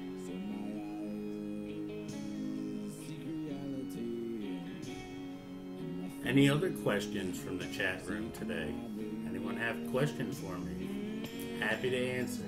Any other questions from the chat room today? Anyone have questions for me? Happy to answer.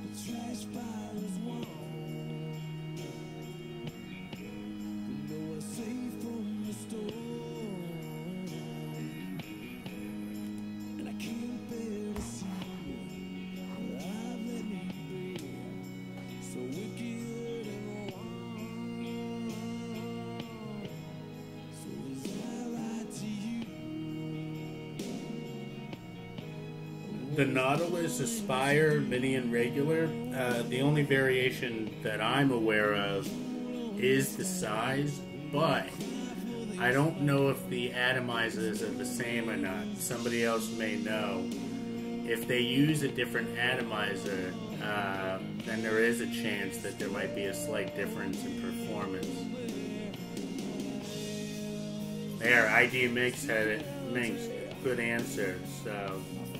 The Nautilus Aspire Mini and Regular, the only variation that I'm aware of is the size, but I don't know if the atomizers are the same or not. Somebody else may know. If they use a different atomizer, then there is a chance that there might be a slight difference in performance. There, ID Mix had it. Minx, good answer. So.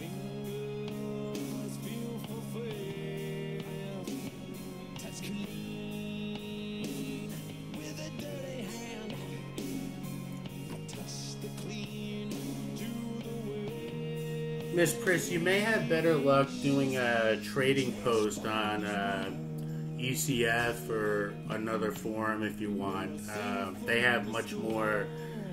Miss Pris, you may have better luck doing a trading post on ECF or another forum if you want. They have much more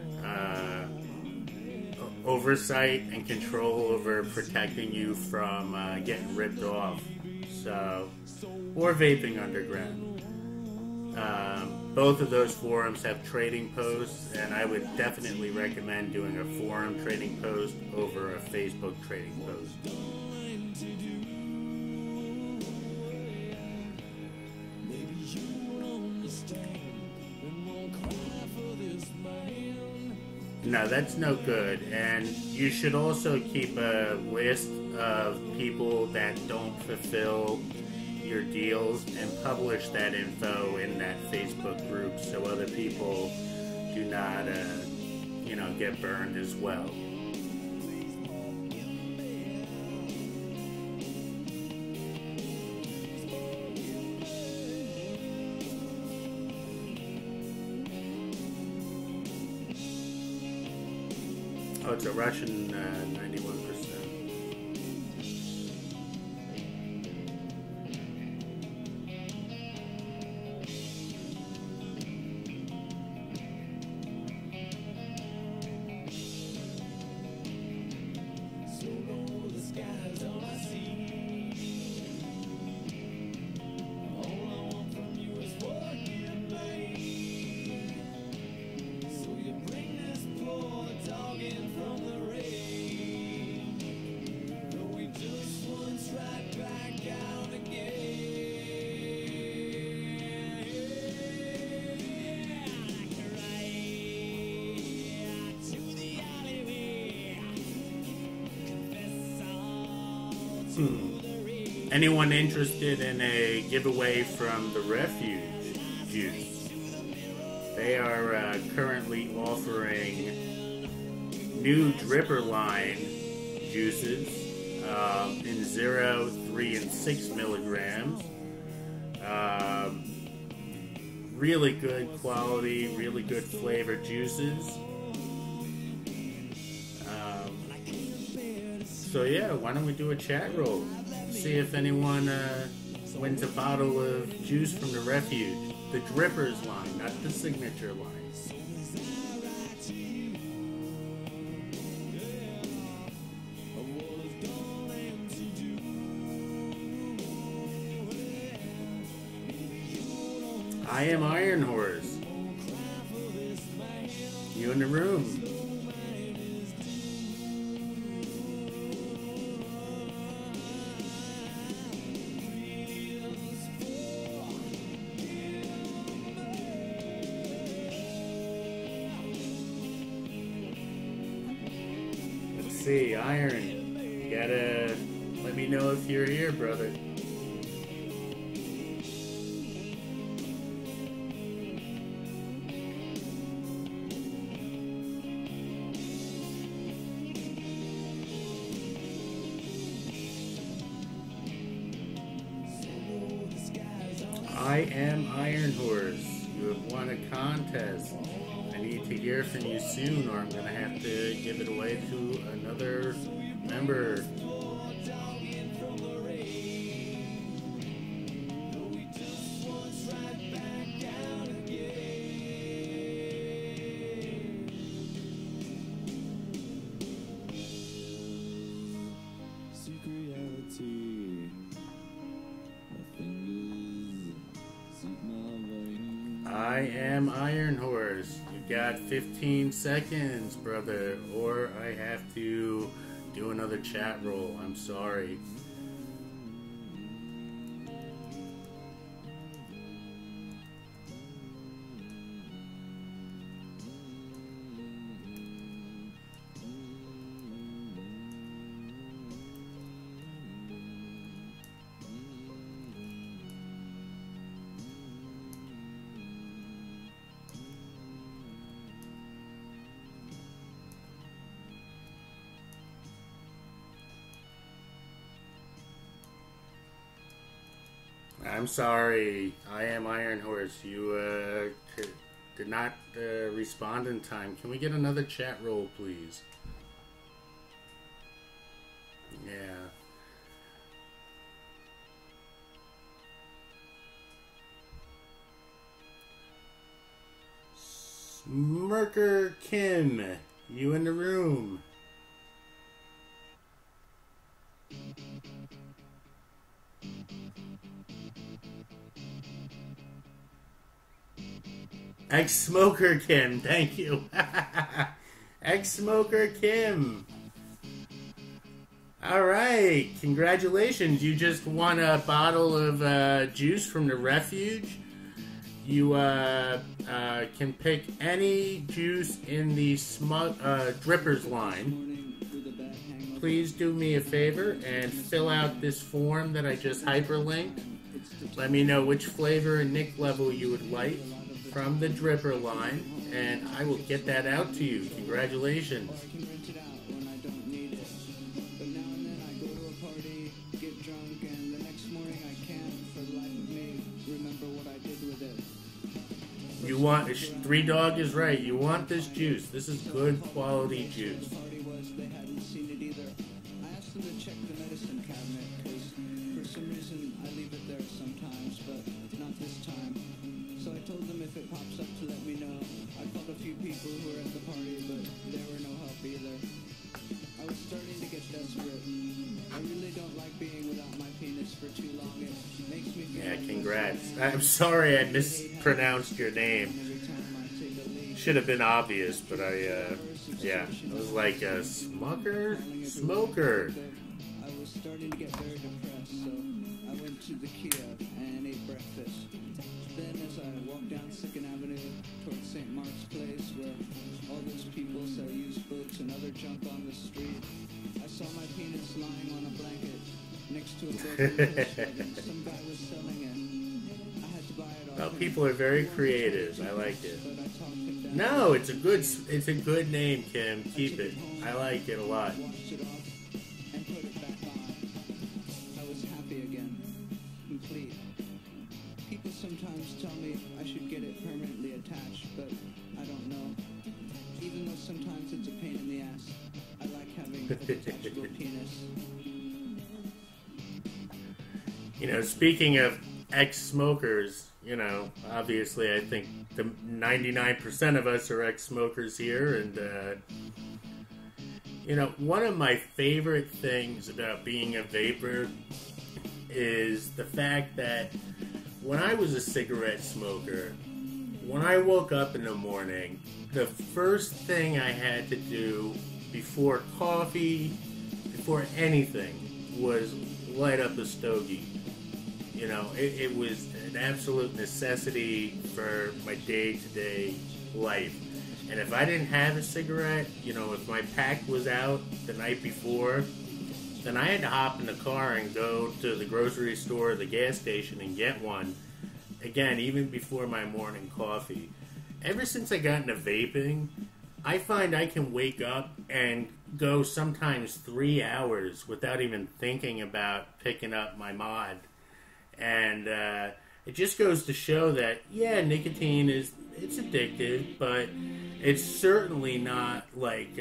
oversight and control over protecting you from getting ripped off. So, or vaping underground. Both of those forums have trading posts, and I would definitely recommend doing a forum trading post over a Facebook trading post. No, that's no good. And you should also keep a list of people that don't fulfill your deals and publish that info in that Facebook group so other people do not, you know, get burned as well. Oh, it's a Russian 91%. Anyone interested in a giveaway from the Refuge juice? They are currently offering new dripper line juices in 0, 3, and 6 milligrams. Really good quality, really good flavor juices. So yeah, why don't we do a chat roll? See if anyone wins a bottle of juice from the Refuge. The Drippers line, not the Signature line. I am Iron Horse. You in the room. Let's see, Iron. You gotta let me know if you're here, brother. I am Iron Horse. You have won a contest. I need to hear from you soon, or I'm going to have to give it away to another member. I am Iron Horse. You got 15 seconds, brother, or I have to do another chat roll. I'm sorry. I'm sorry. I am Iron Horse. You did not respond in time. Can we get another chat roll, please? Yeah. Smirker Kim, you in the room? Ex-Smoker Kim, thank you. Ex-Smoker Kim. Alright, congratulations. You just won a bottle of juice from the Refuge. You can pick any juice in the Drippers line. Please do me a favor and fill out this form that I just hyperlinked. Let me know which flavor and nick level you would like from the Dripper line, and I will get that out to you. Congratulations. You want, Three Dog is right. You want this juice. This is good quality juice. So I told them if it pops up to let me know. I called a few people who were at the party, but they were no help either. I was starting to get desperate. I really don't like being without my penis for too long. It makes me feel congrats. I'm sorry I mispronounced your name. Should have been obvious, but yeah, it was like a smoker. I was starting to get very depressed, so I went to the Kia and ate breakfast. Then as I walked down 2nd Avenue towards St. Mark's Place, where all those people sell used books and other junk on the street, I saw my penis lying on a blanket. next to a broken post wagon. Some guy was selling it. I had to buy it off Well, him. people are very creative. I like it. But I talked him down. No, it's a good name, Kim. Keep it. I like it a lot. Washed it off and put it back on. I was happy again. Complete. People sometimes tell me I should get it permanently attached, but I don't know. Even though sometimes it's a pain in the ass, I like having a detachable penis. You know, speaking of ex-smokers, you know, obviously I think the 99% of us are ex-smokers here, and, you know, one of my favorite things about being a vapor is the fact that when I was a cigarette smoker, when I woke up in the morning, the first thing I had to do before coffee, before anything, was light up a stogie. You know, it was an absolute necessity for my day-to-day life. And if I didn't have a cigarette, you know, if my pack was out the night before, then I had to hop in the car and go to the grocery store or the gas station and get one. Again, even before my morning coffee. Ever since I got into vaping, I find I can wake up and go sometimes 3 hours without even thinking about picking up my mod. And it just goes to show that, yeah, nicotine it's addictive, but it's certainly not like,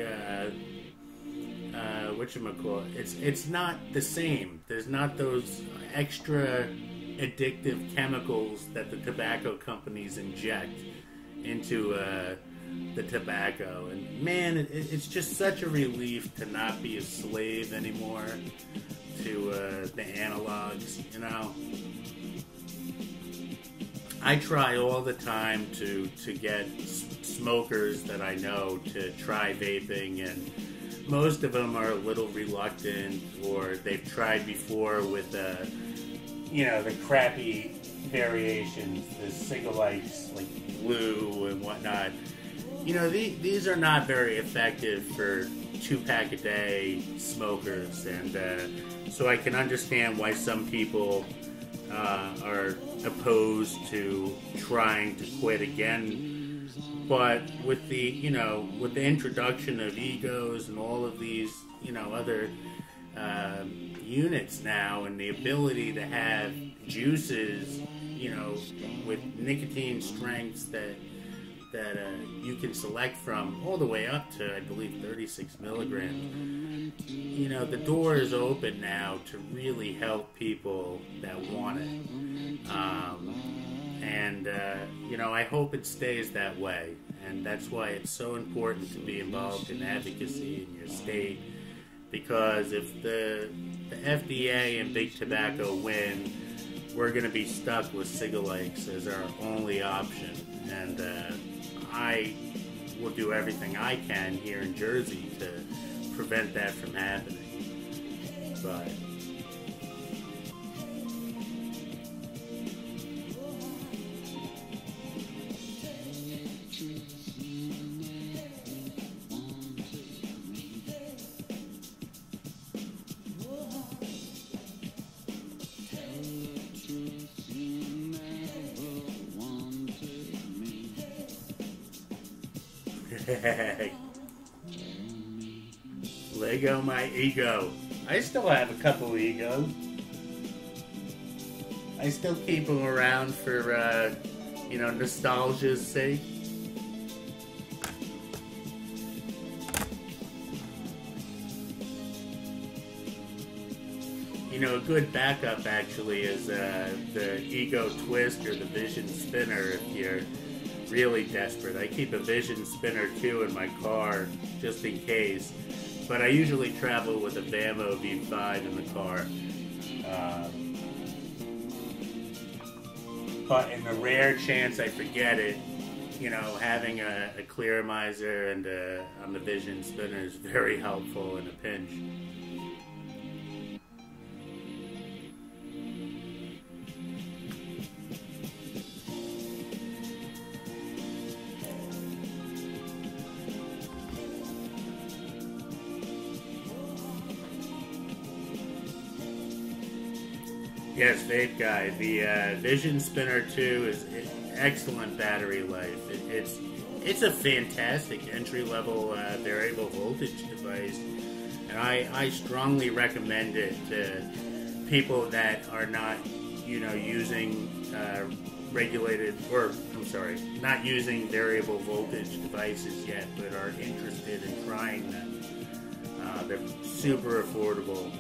whatchamacallit, it's not the same. There's not those extra addictive chemicals that the tobacco companies inject into the tobacco. And man, it's just such a relief to not be a slave anymore to the analogs, you know. I try all the time to get smokers that I know to try vaping, and most of them are a little reluctant, or they've tried before with you know, the crappy variations, the cigarettes like blue and whatnot. You know, these are not very effective for 2-pack a day smokers, and so I can understand why some people are opposed to trying to quit again. But with the, you know, with the introduction of egos and all of these, you know, other units now, and the ability to have juices, you know, with nicotine strengths that you can select from, all the way up to, I believe, 36 milligrams. You know, the door is open now to really help people that want it. You know, I hope it stays that way. And that's why it's so important to be involved in advocacy in your state. Because if the FDA and Big Tobacco win, we're going to be stuck with cigarettes as our only option. And I will do everything I can here in Jersey to prevent that from happening. But Lego my ego. I still have a couple egos. I still keep them around for, you know, nostalgia's sake. You know, a good backup actually is the Ego Twist or the Vision Spinner if you're really desperate. I keep a Vision Spinner too in my car just in case. But I usually travel with a Vamo V5 in the car. But in the rare chance I forget it, you know, having a clearomizer and on the Vision Spinner is very helpful in a pinch. Yes, vape guy. The Vision Spinner 2 is excellent battery life. It's a fantastic entry-level variable voltage device, and I strongly recommend it to people that are not, using regulated, or I'm sorry, not using variable voltage devices yet, but are interested in trying them. They're super affordable.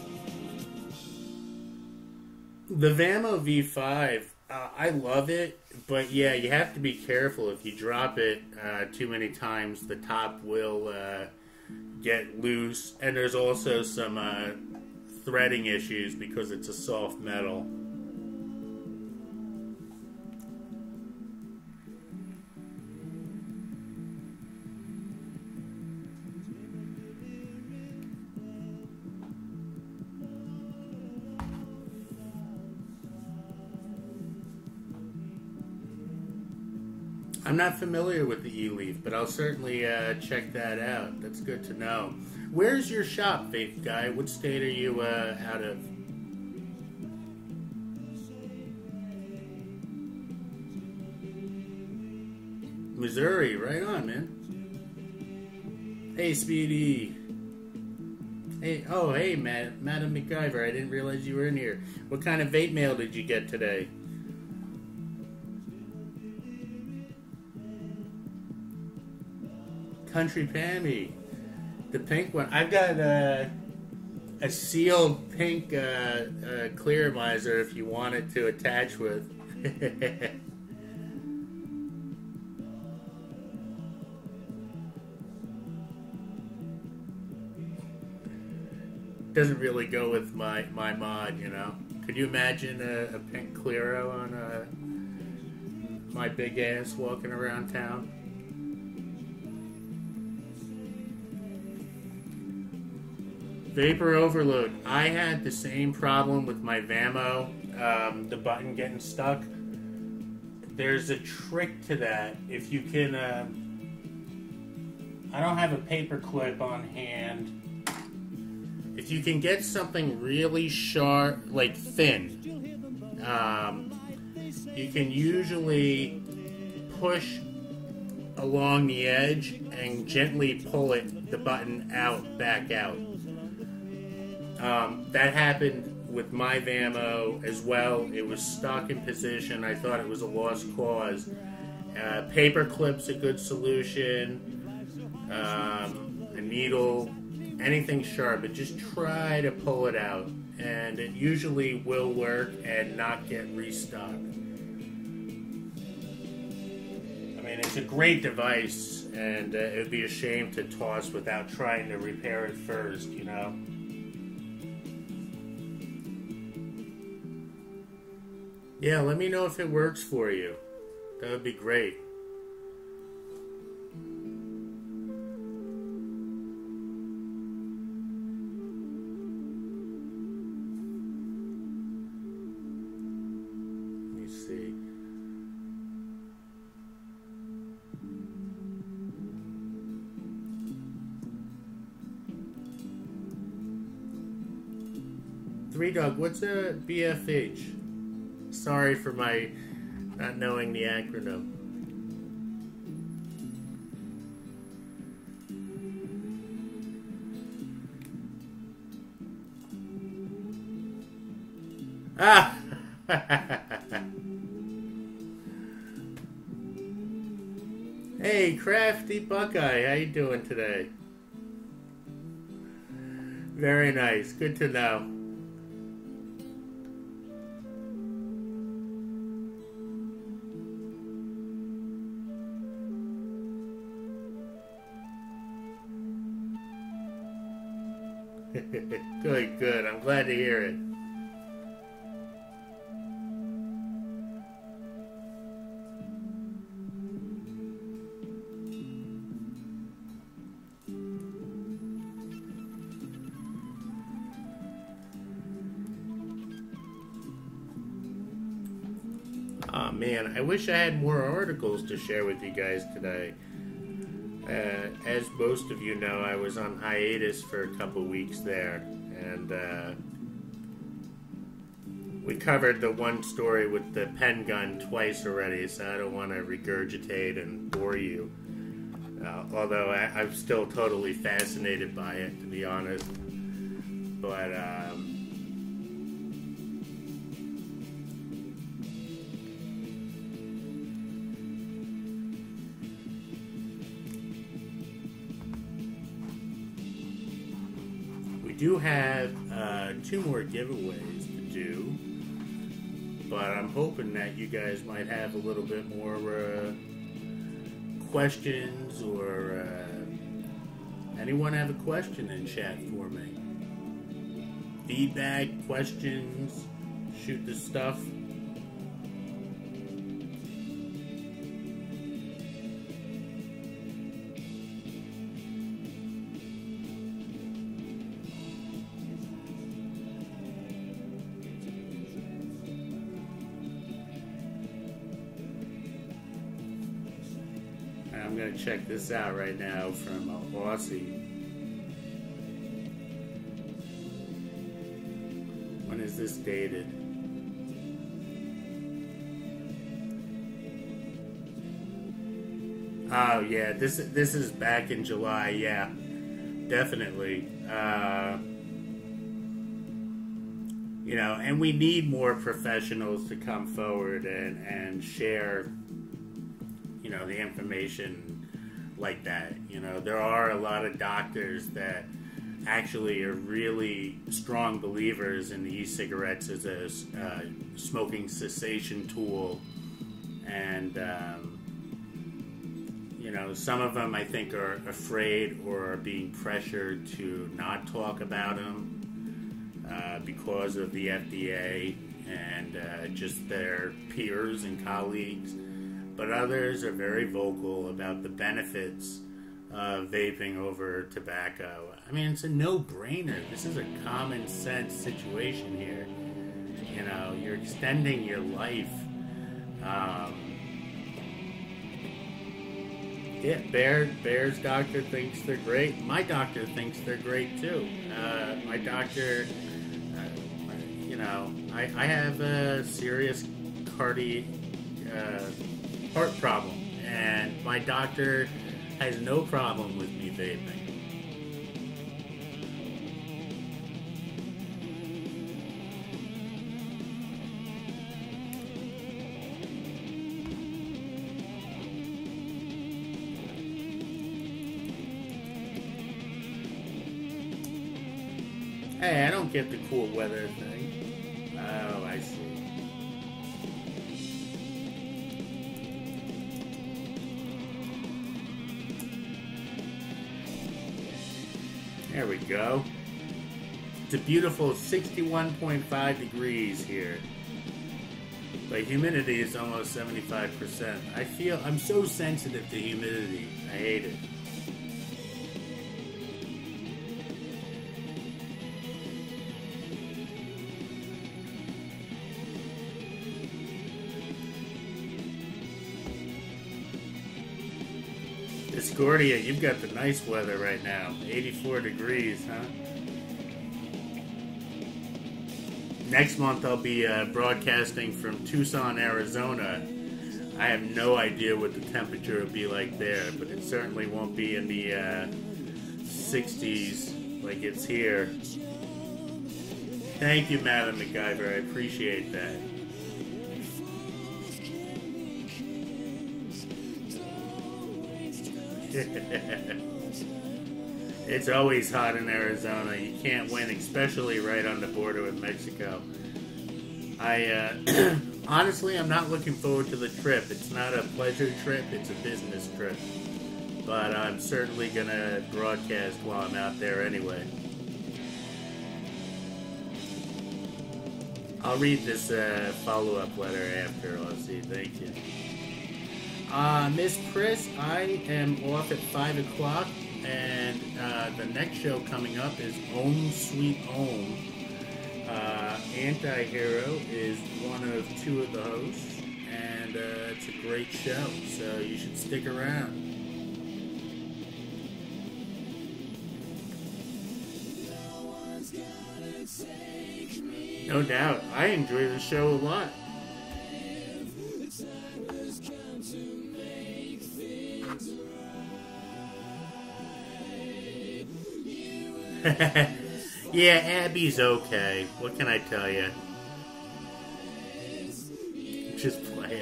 The Vamo V5, I love it, but yeah, you have to be careful. If you drop it too many times, the top will get loose, and there's also some threading issues because it's a soft metal. I'm not familiar with the e-leaf, but I'll certainly check that out. That's good to know. Where's your shop, Vape Guy? What state are you out of? Missouri. Right on, man. Hey, Speedy. Hey, hey, Madam McIver. I didn't realize you were in here. What kind of vape mail did you get today? Country Pammy, the pink one. I've got a sealed pink clear miser if you want it to attach with. Doesn't really go with my mod, Could you imagine a pink Clearo on my big ass walking around town? Vapor overload. I had the same problem with my Vamo, the button getting stuck. There's a trick to that. If you can, I don't have a paper clip on hand. If you can get something really sharp, like thin, you can usually push along the edge and gently pull the button back out. That happened with my Vamo as well. It was stuck in position. I thought it was a lost cause. Paper clip's a good solution. A needle, anything sharp, but just try to pull it out. And it usually will work and not get restuck. I mean, it's a great device, and it would be a shame to toss without trying to repair it first, Yeah, let me know if it works for you. That would be great. Let me see. Three Dog, what's a BFH? Sorry for my not knowing the acronym. Ah! Hey, Crafty Buckeye, how you doing today? Very nice, good to know. Good. I'm glad to hear it. Oh man, I wish I had more articles to share with you guys today. As most of you know, I was on hiatus for a couple weeks there, and We covered the one story with the pen gun twice already, so I don't want to regurgitate and bore you. Although I'm still totally fascinated by it, to be honest. But, we do have 2 more giveaways to do. But I'm hoping that you guys might have a little bit more questions, or anyone have a question in chat for me? Feedback, questions, shoot the stuff. I'm going to check this out right now from Aussie. When is this dated? Oh yeah, this is back in July. Yeah, definitely. You know, and we need more professionals to come forward and share, you know, the information like that. You know, there are a lot of doctors that actually are really strong believers in the e-cigarettes as a smoking cessation tool, and you know, some of them I think are afraid or are being pressured to not talk about them because of the FDA and just their peers and colleagues. But others are very vocal about the benefits of vaping over tobacco. I mean, it's a no-brainer. This is a common sense situation here. You know, you're extending your life. Yeah, Bear's doctor thinks they're great. My doctor thinks they're great too. My doctor, you know, I have a serious heart problem, and my doctor has no problem with me vaping. Hey, I don't get the cool weather thing. Oh, I see. There we go. It's a beautiful 61.5 degrees here. But humidity is almost 75%. I'm so sensitive to humidity. I hate it. Discordia, you've got the nice weather right now. 84 degrees, huh? Next month I'll be broadcasting from Tucson, Arizona. I have no idea what the temperature will be like there, but it certainly won't be in the 60s like it's here. Thank you, Madam MacGyver. I appreciate that. It's always hot in Arizona. You can't win, especially right on the border with Mexico. Honestly, I'm not looking forward to the trip. It's not a pleasure trip, it's a business trip. But I'm certainly going to broadcast while I'm out there anyway. I'll read this follow-up letter after, Aussie. Thank you. Miss Chris, I am off at 5 o'clock, and the next show coming up is Om Sweet Om. Anti-Hero is one of 2 of the hosts, and it's a great show, so you should stick around. No one's gonna take me No doubt. I enjoy the show a lot. Yeah, Abby's okay. What can I tell you? Just playing.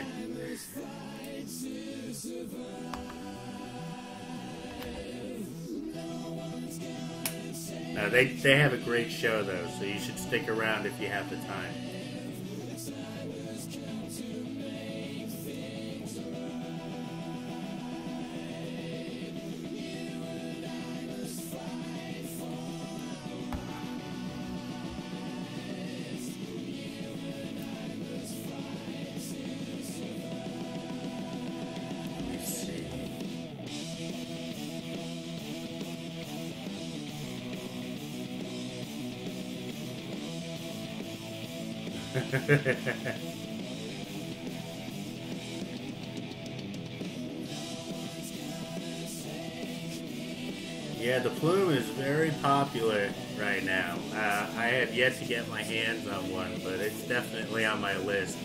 They have a great show though, so you should stick around if you have the time. Yeah, the Plume is very popular right now. I have yet to get my hands on one, but it's definitely on my list.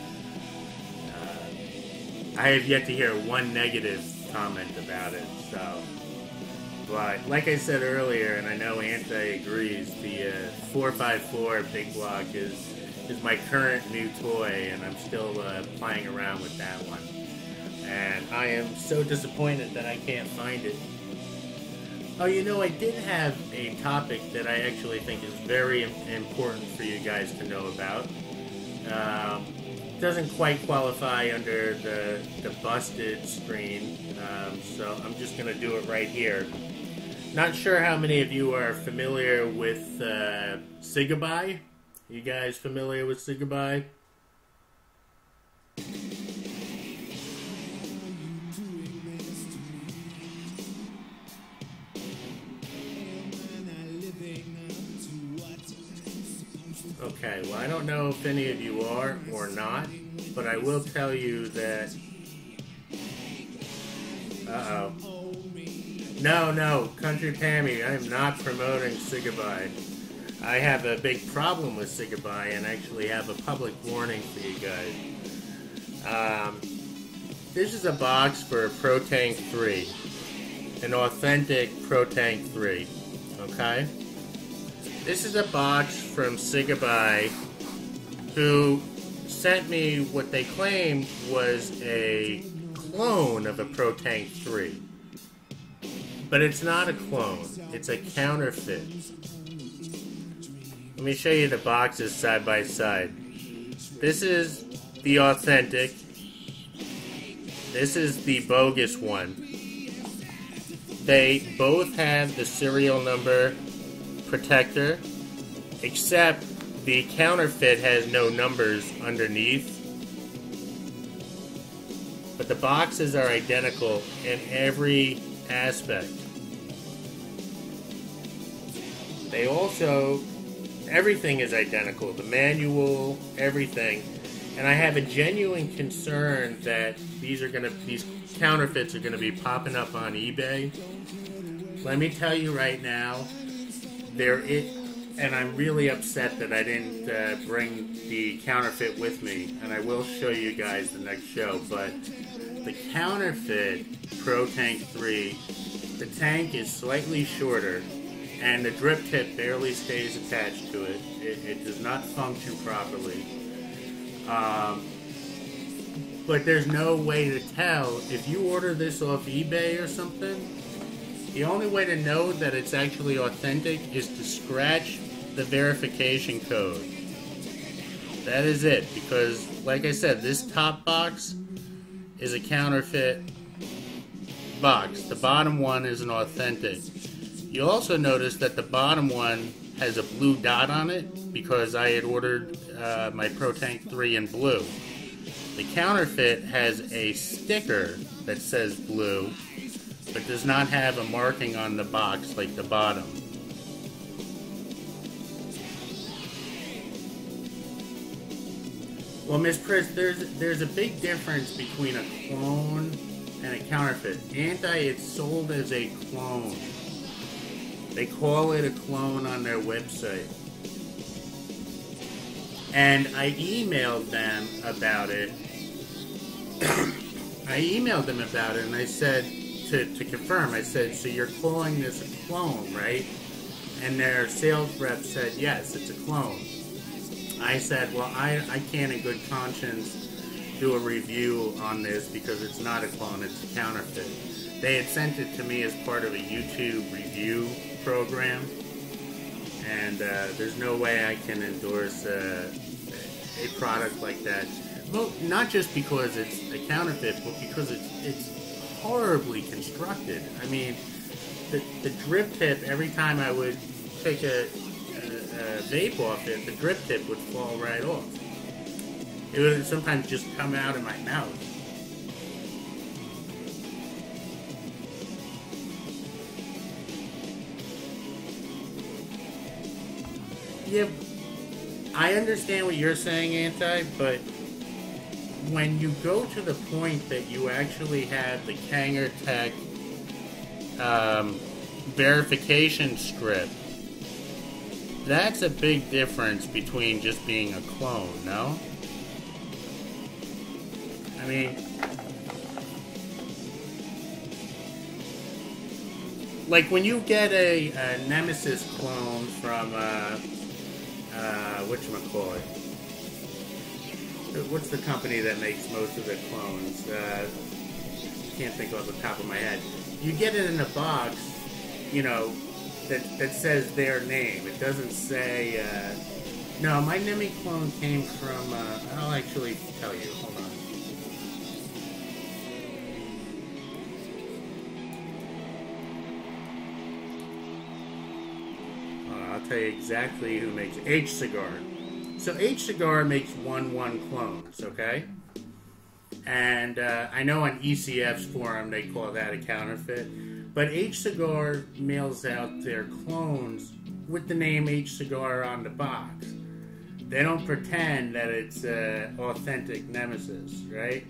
I have yet to hear one negative comment about it, so. But like I said earlier, and I know Anti agrees, the 454 Big Block is my current new toy, and I'm still playing around with that one. And I am so disappointed that I can't find it. Oh, you know, I did have a topic that I actually think is very important for you guys to know about. Doesn't quite qualify under the busted screen, so I'm just going to do it right here. Not sure how many of you are familiar with Ecig. You guys familiar with Ecig? Okay, well, I don't know if any of you are or not, but I will tell you that... Uh-oh. No, Country Pammy, I am not promoting Ecig. I have a big problem with Ecig and actually have a public warning for you guys. This is a box for Pro Tank 3. An authentic Pro Tank 3. Okay? This is a box from Ecig, who sent me what they claimed was a clone of a Pro Tank 3. But it's not a clone. It's a counterfeit. Let me show you the boxes side by side. This is the authentic. This is the bogus one. They both have the serial number protector, except the counterfeit has no numbers underneath. But the boxes are identical in every aspect. They also, everything is identical. The manual, everything. And I have a genuine concern that these counterfeits are gonna be popping up on eBay. Let me tell you right now, and I'm really upset that I didn't bring the counterfeit with me, and I will show you guys the next show, but the counterfeit Pro Tank 3, the tank is slightly shorter, and the drip tip barely stays attached to it. It does not function properly. But there's no way to tell. If you order this off eBay or something, the only way to know that it's actually authentic is to scratch the verification code. That is it, because like I said, this top box is a counterfeit box. The bottom one is an authentic. You'll also notice that the bottom one has a blue dot on it because I had ordered my Pro Tank 3 in blue. The counterfeit has a sticker that says blue, but does not have a marking on the box like the bottom. Well, Miss Pris, there's a big difference between a clone and a counterfeit. It's sold as a clone. They call it a clone on their website. And I emailed them about it. And I said, to confirm, I said, so you're calling this a clone, right? And their sales rep said, yes, it's a clone. I said, well, I can't in good conscience do a review on this because it's not a clone, it's a counterfeit. They had sent it to me as part of a YouTube review program, and there's no way I can endorse a product like that. Well, not just because it's a counterfeit, but because it's horribly constructed. I mean, the drip tip, every time I would take a vape off it, the drip tip would fall right off. It would sometimes just come out of my mouth. Yeah, I understand what you're saying, Anti, but when you go to the point that you actually have the Kanger Tech verification strip, that's a big difference between just being a clone, no? I mean, like when you get a Nemesis clone from, whatchamacallit? What's the company that makes most of the clones? Can't think off the top of my head. You get it in a box, you know, that says their name. It doesn't say, no, my Nemi clone came from, I'll actually tell you. Hold on. I'll tell you exactly who makes it. Ecig. So Ecig makes 1-1 clones, okay? And I know on ECF's forum they call that a counterfeit. But Ecig mails out their clones with the name Ecig on the box. They don't pretend that it's authentic Nemesis, right?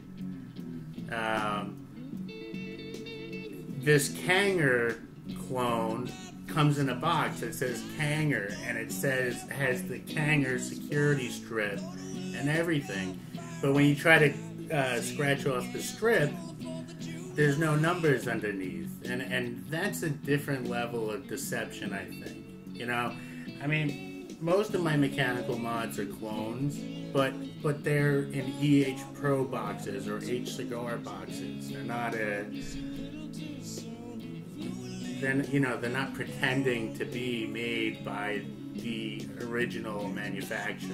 This Kanger clone comes in a box that says Kanger, and it has the Kanger security strip and everything. But when you try to scratch off the strip, there's no numbers underneath, and that's a different level of deception, I think. You know, I mean, most of my mechanical mods are clones, but they're in EH Pro boxes or Ecig boxes. They're not they're not pretending to be made by the original manufacturer.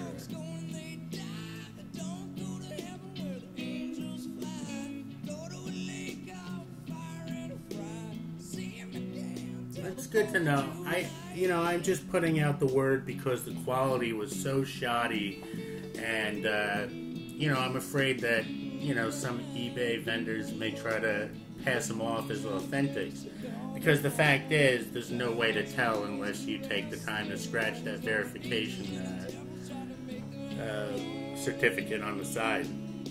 That's good to know. I'm just putting out the word because the quality was so shoddy, and I'm afraid that some eBay vendors may try to pass them off as authentics. Because the fact is, there's no way to tell unless you take the time to scratch that verification certificate on the side.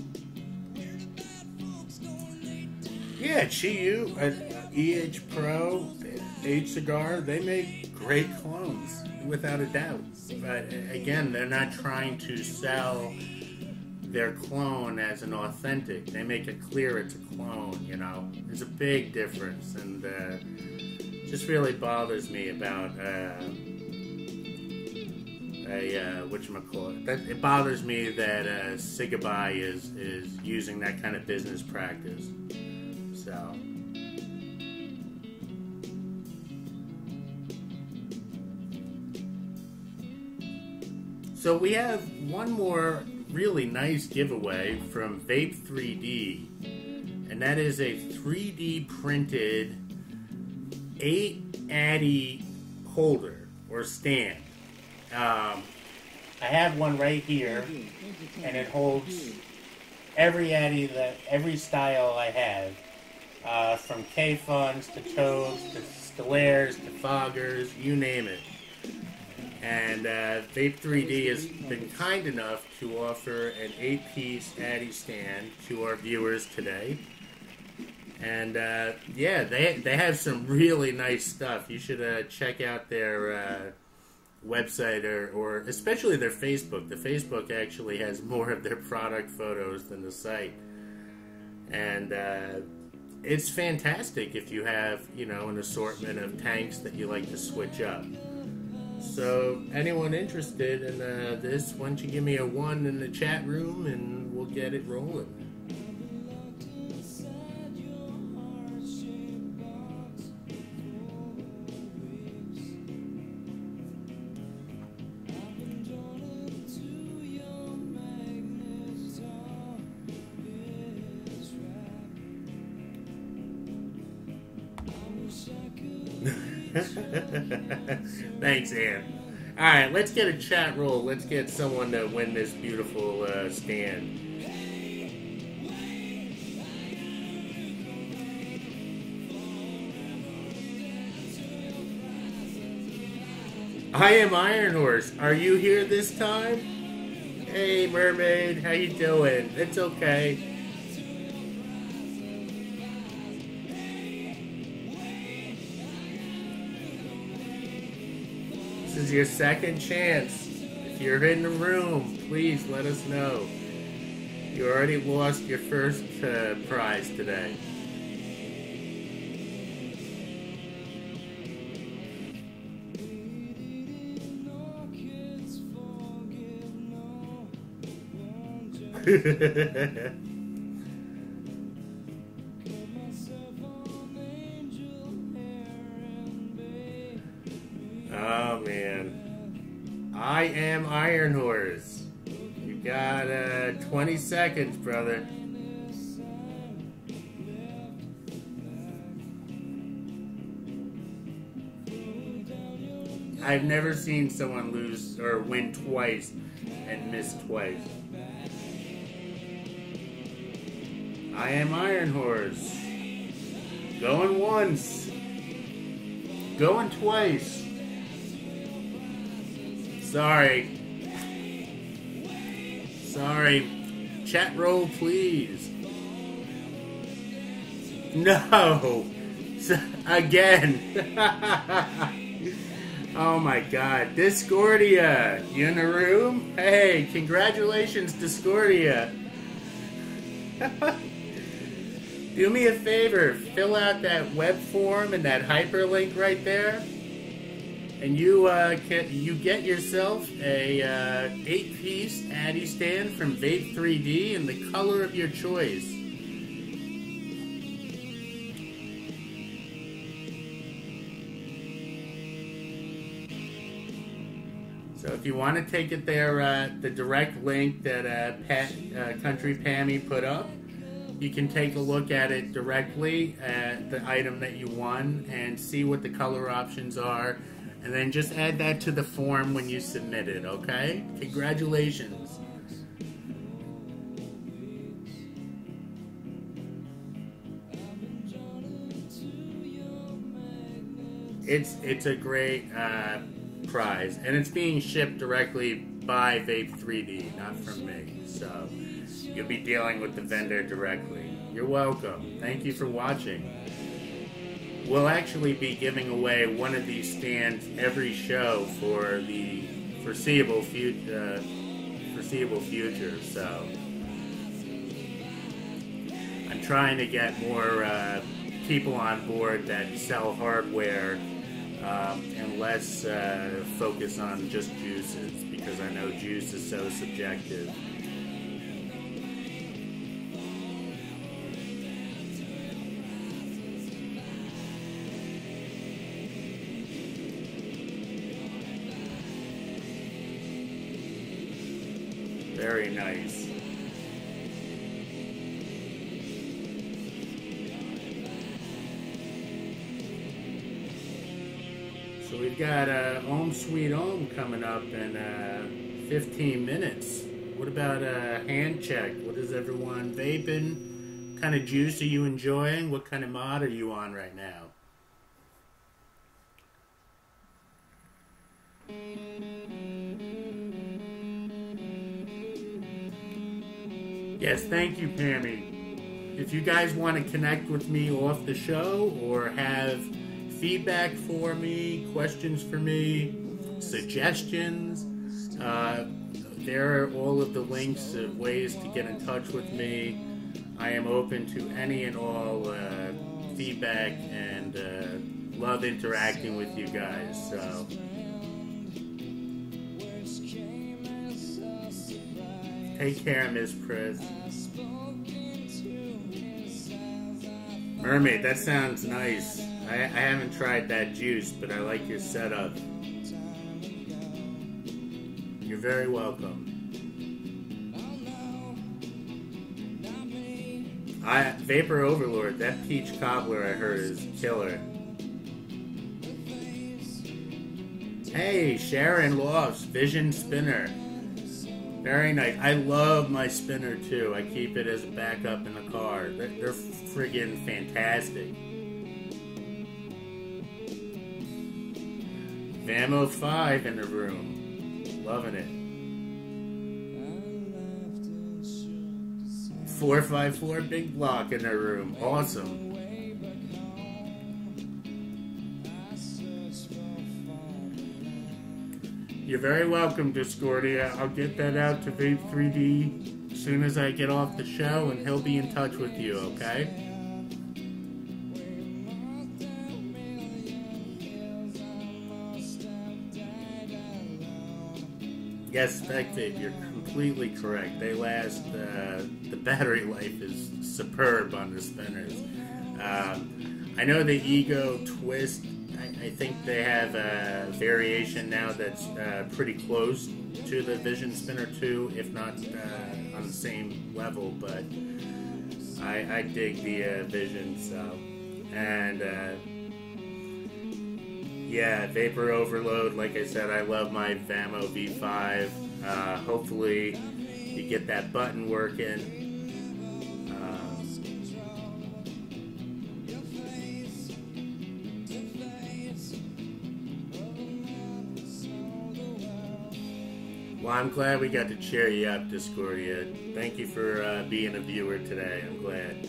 Yeah, Chiyu, EH Pro, Ecig, they make great clones, without a doubt. But again, they're not trying to sell their clone as an authentic. They make it clear it's a clone, There's a big difference, and just really bothers me about it bothers me that Sigabai is using that kind of business practice. So we have one more really nice giveaway from Vape 3D, and that is a 3D printed 8 Addy holder or stand. I have one right here, and it holds every Addy every style I have, from K-Funs to Toads to Stellaires to Foggers, you name it. And Vape 3D has been kind enough to offer an 8-piece Addy stand to our viewers today. And they have some really nice stuff. You should check out their website or especially their Facebook. The Facebook actually has more of their product photos than the site. And it's fantastic if you have, an assortment of tanks that you like to switch up. So anyone interested in this, why don't you give me a 1 in the chat room and we'll get it rolling. Thanks, Ann. Alright, let's get a chat roll. Let's get someone to win this beautiful stand. I am Iron Horse. Are you here this time? Hey, Mermaid. How you doing? It's okay. This is your second chance. If you're in the room, please let us know. You already lost your first prize today. Oh man, I am Iron Horse. You got 20 seconds, brother. I've never seen someone lose or win twice and miss twice. I am Iron Horse. Going once. Going twice. Sorry. Chat roll, please. No. Again. Oh my god. Discordia. You in the room? Hey, congratulations, Discordia. Do me a favor. Fill out that web form and that hyperlink right there. And you get yourself a 8-piece Addy stand from Vape 3D in the color of your choice. So if you want to take it there, the direct link that Country Pammy put up, you can take a look at it directly at the item that you won and see what the color options are. And then just add that to the form when you submit it, okay? Congratulations. It's a great prize. And it's being shipped directly by Vape 3D, not from me. So you'll be dealing with the vendor directly. You're welcome. Thank you for watching. We'll actually be giving away one of these stands every show for the foreseeable future. So I'm trying to get more people on board that sell hardware and less focus on just juices, because I know juice is so subjective. Very nice. So we've got Home Sweet Home coming up in 15 minutes. What about a hand check? What is everyone vaping? What kind of juice are you enjoying? What kind of mod are you on right now? Yes, thank you, Pammy. If you guys want to connect with me off the show or have feedback for me, questions for me, suggestions. There are all of the links of ways to get in touch with me. I am open to any and all feedback and love interacting with you guys. So take care, Miss Pris. Mermaid, that sounds nice. I haven't tried that juice, but I like your setup. You're very welcome. Vapor Overlord, that peach cobbler I heard is killer. Hey, Sharon Lofts, Vision Spinner. Very nice. I love my spinner too. I keep it as a backup in the car. They're friggin' fantastic. Vamo 5 in the room. Loving it. 454 Big Block in the room. Awesome. You're very welcome, Discordia. I'll get that out to Vape 3D as soon as I get off the show, and he'll be in touch with you, okay? Yes, Spec Vape, you're completely correct. They last, the battery life is superb on the spinners. I know the Ego Twist, I think they have a variation now that's pretty close to the Vision Spinner 2, if not on the same level, but I dig the Vision, so. And yeah, Vapor Overload, like I said, I love my Vamo V5. Hopefully you get that button working. Well, I'm glad we got to cheer you up, Discordia. Thank you for being a viewer today. I'm glad.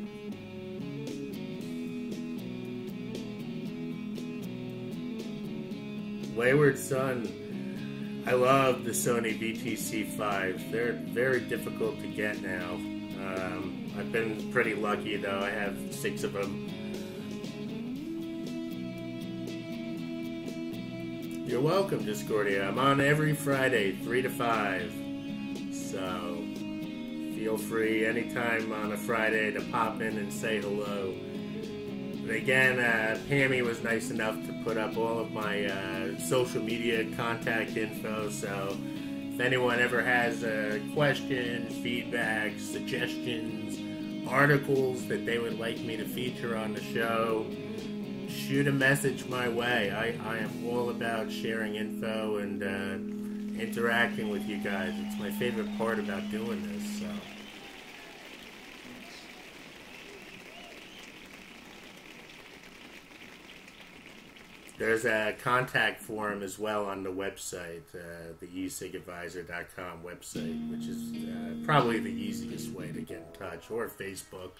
Wayward Son, I love the Sony VTC5s. They're very difficult to get now. I've been pretty lucky though. I have 6 of them. You're welcome, Discordia. I'm on every Friday, 3 to 5. So feel free anytime on a Friday to pop in and say hello. But again, Pammy was nice enough to put up all of my social media contact info. So if anyone ever has questions, feedback, suggestions, articles that they would like me to feature on the show, shoot a message my way. I am all about sharing info and interacting with you guys. It's my favorite part about doing this. So. There's a contact form as well on the website, the ecigadvisor.com website, which is probably the easiest way to get in touch, or Facebook.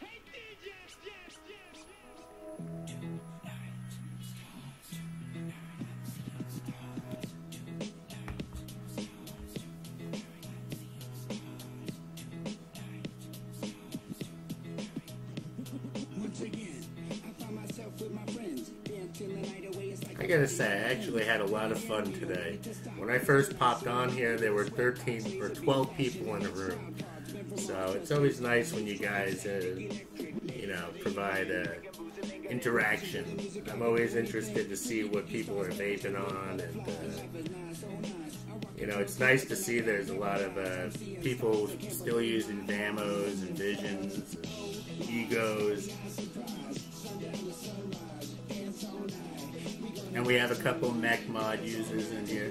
I gotta say, I actually had a lot of fun today. When I first popped on here, there were 13 or 12 people in the room. So it's always nice when you guys, provide interaction. I'm always interested to see what people are vaping on, and it's nice to see there's a lot of people still using Vamos and Visions and Egos. And we have a couple Mech Mod users in here.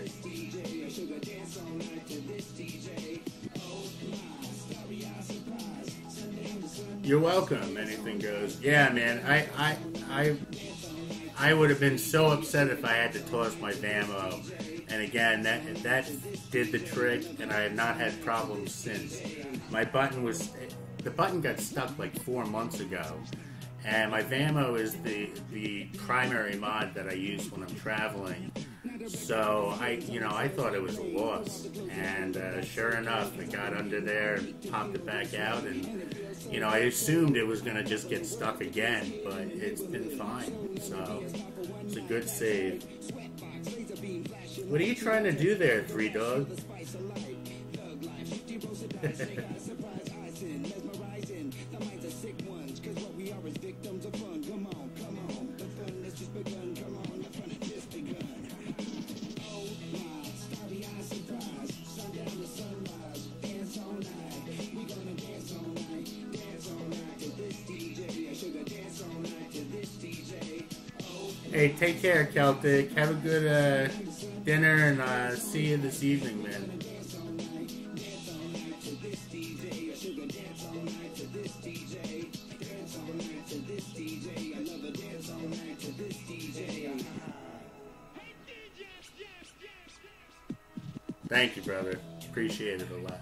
You're welcome. Anything goes. Yeah, man. I would have been so upset if I had to toss my Vamo. And again, that did the trick, and I have not had problems since. The button got stuck like 4 months ago. And my Vamo is the primary mod that I use when I'm traveling. So I thought it was a loss, and sure enough, it got under there and popped it back out, and I assumed it was going to just get stuck again, but it's been fine. So it's a good save. What are you trying to do there, Three Dog? Hey, take care, Celtic. Have a good dinner, and see you this evening, man. Thank you, brother. Appreciate it a lot.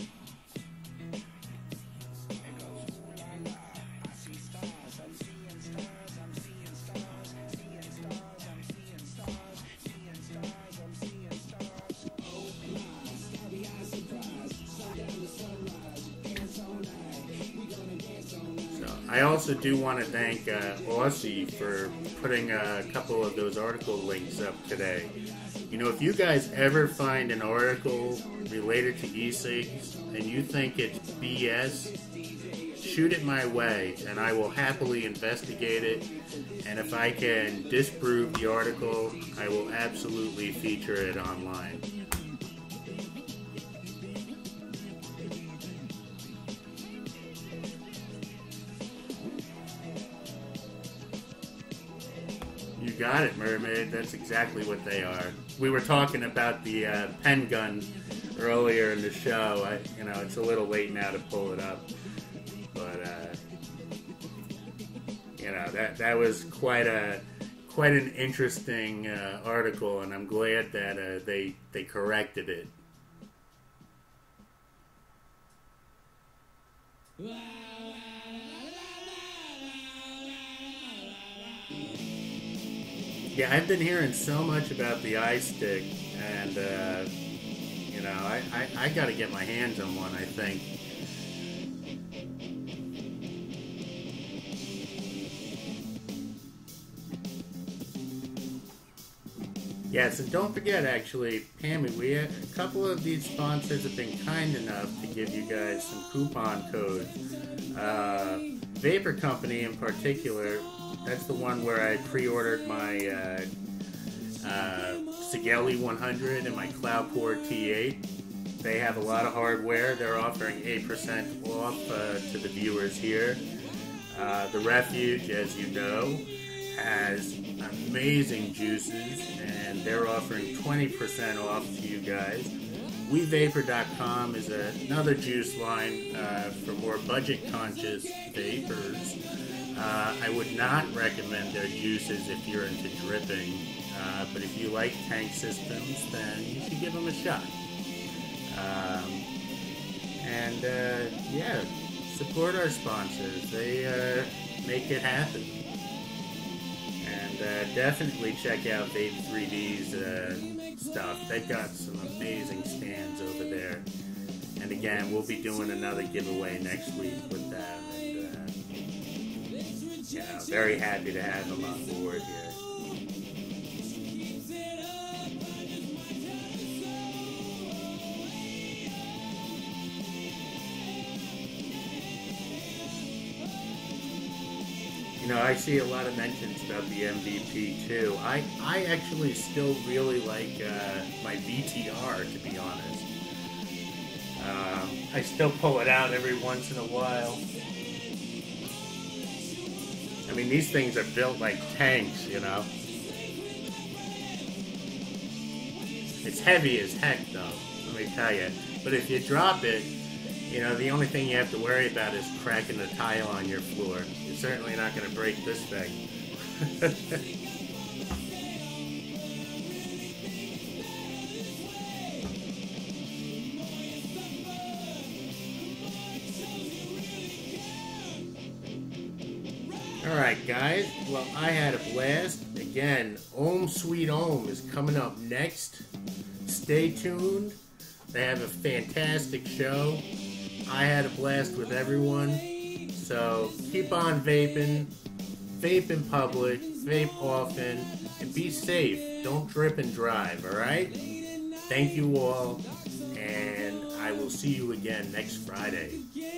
I also do want to thank Aussie for putting a couple of those article links up today. If you guys ever find an article related to e-cigs and you think it's BS, shoot it my way and I will happily investigate it. And if I can disprove the article, I will absolutely feature it online. You got it, Mermaid. That's exactly what they are. We were talking about the pen gun earlier in the show. It's a little late now to pull it up, but that was quite an interesting article, and I'm glad that they corrected it. Yeah, I've been hearing so much about the iStick, and I got to get my hands on one, I think. Yes, and don't forget, actually, Pammy, a couple of these sponsors have been kind enough to give you guys some coupon codes. Vapor Company in particular. That's the one where I pre-ordered my Sigeli 100 and my Cloudcore T8. They have a lot of hardware. They're offering 8% off to the viewers here. The Refuge, as you know, has amazing juices, and they're offering 20% off to you guys. WeVapor.com is another juice line for more budget-conscious vapors. I would not recommend their juices if you're into dripping, but if you like tank systems, then you should give them a shot. Yeah, support our sponsors. They make it happen. And definitely check out Vape 3D's stuff. They've got some amazing stands over there. And again, we'll be doing another giveaway next week with them. And very happy to have them on board here. I see a lot of mentions about the MVP too. I actually still really like my VTR, to be honest. I still pull it out every once in a while. I mean, these things are built like tanks, It's heavy as heck, though, let me tell you. But if you drop it, the only thing you have to worry about is cracking the tile on your floor. You're certainly not going to break this thing. Alright, guys. Well, I had a blast. Again, Ohm Sweet Ohm is coming up next. Stay tuned. They have a fantastic show. I had a blast with everyone. So keep on vaping. Vape in public. Vape often. And be safe. Don't drip and drive, alright? Thank you all. And I will see you again next Friday.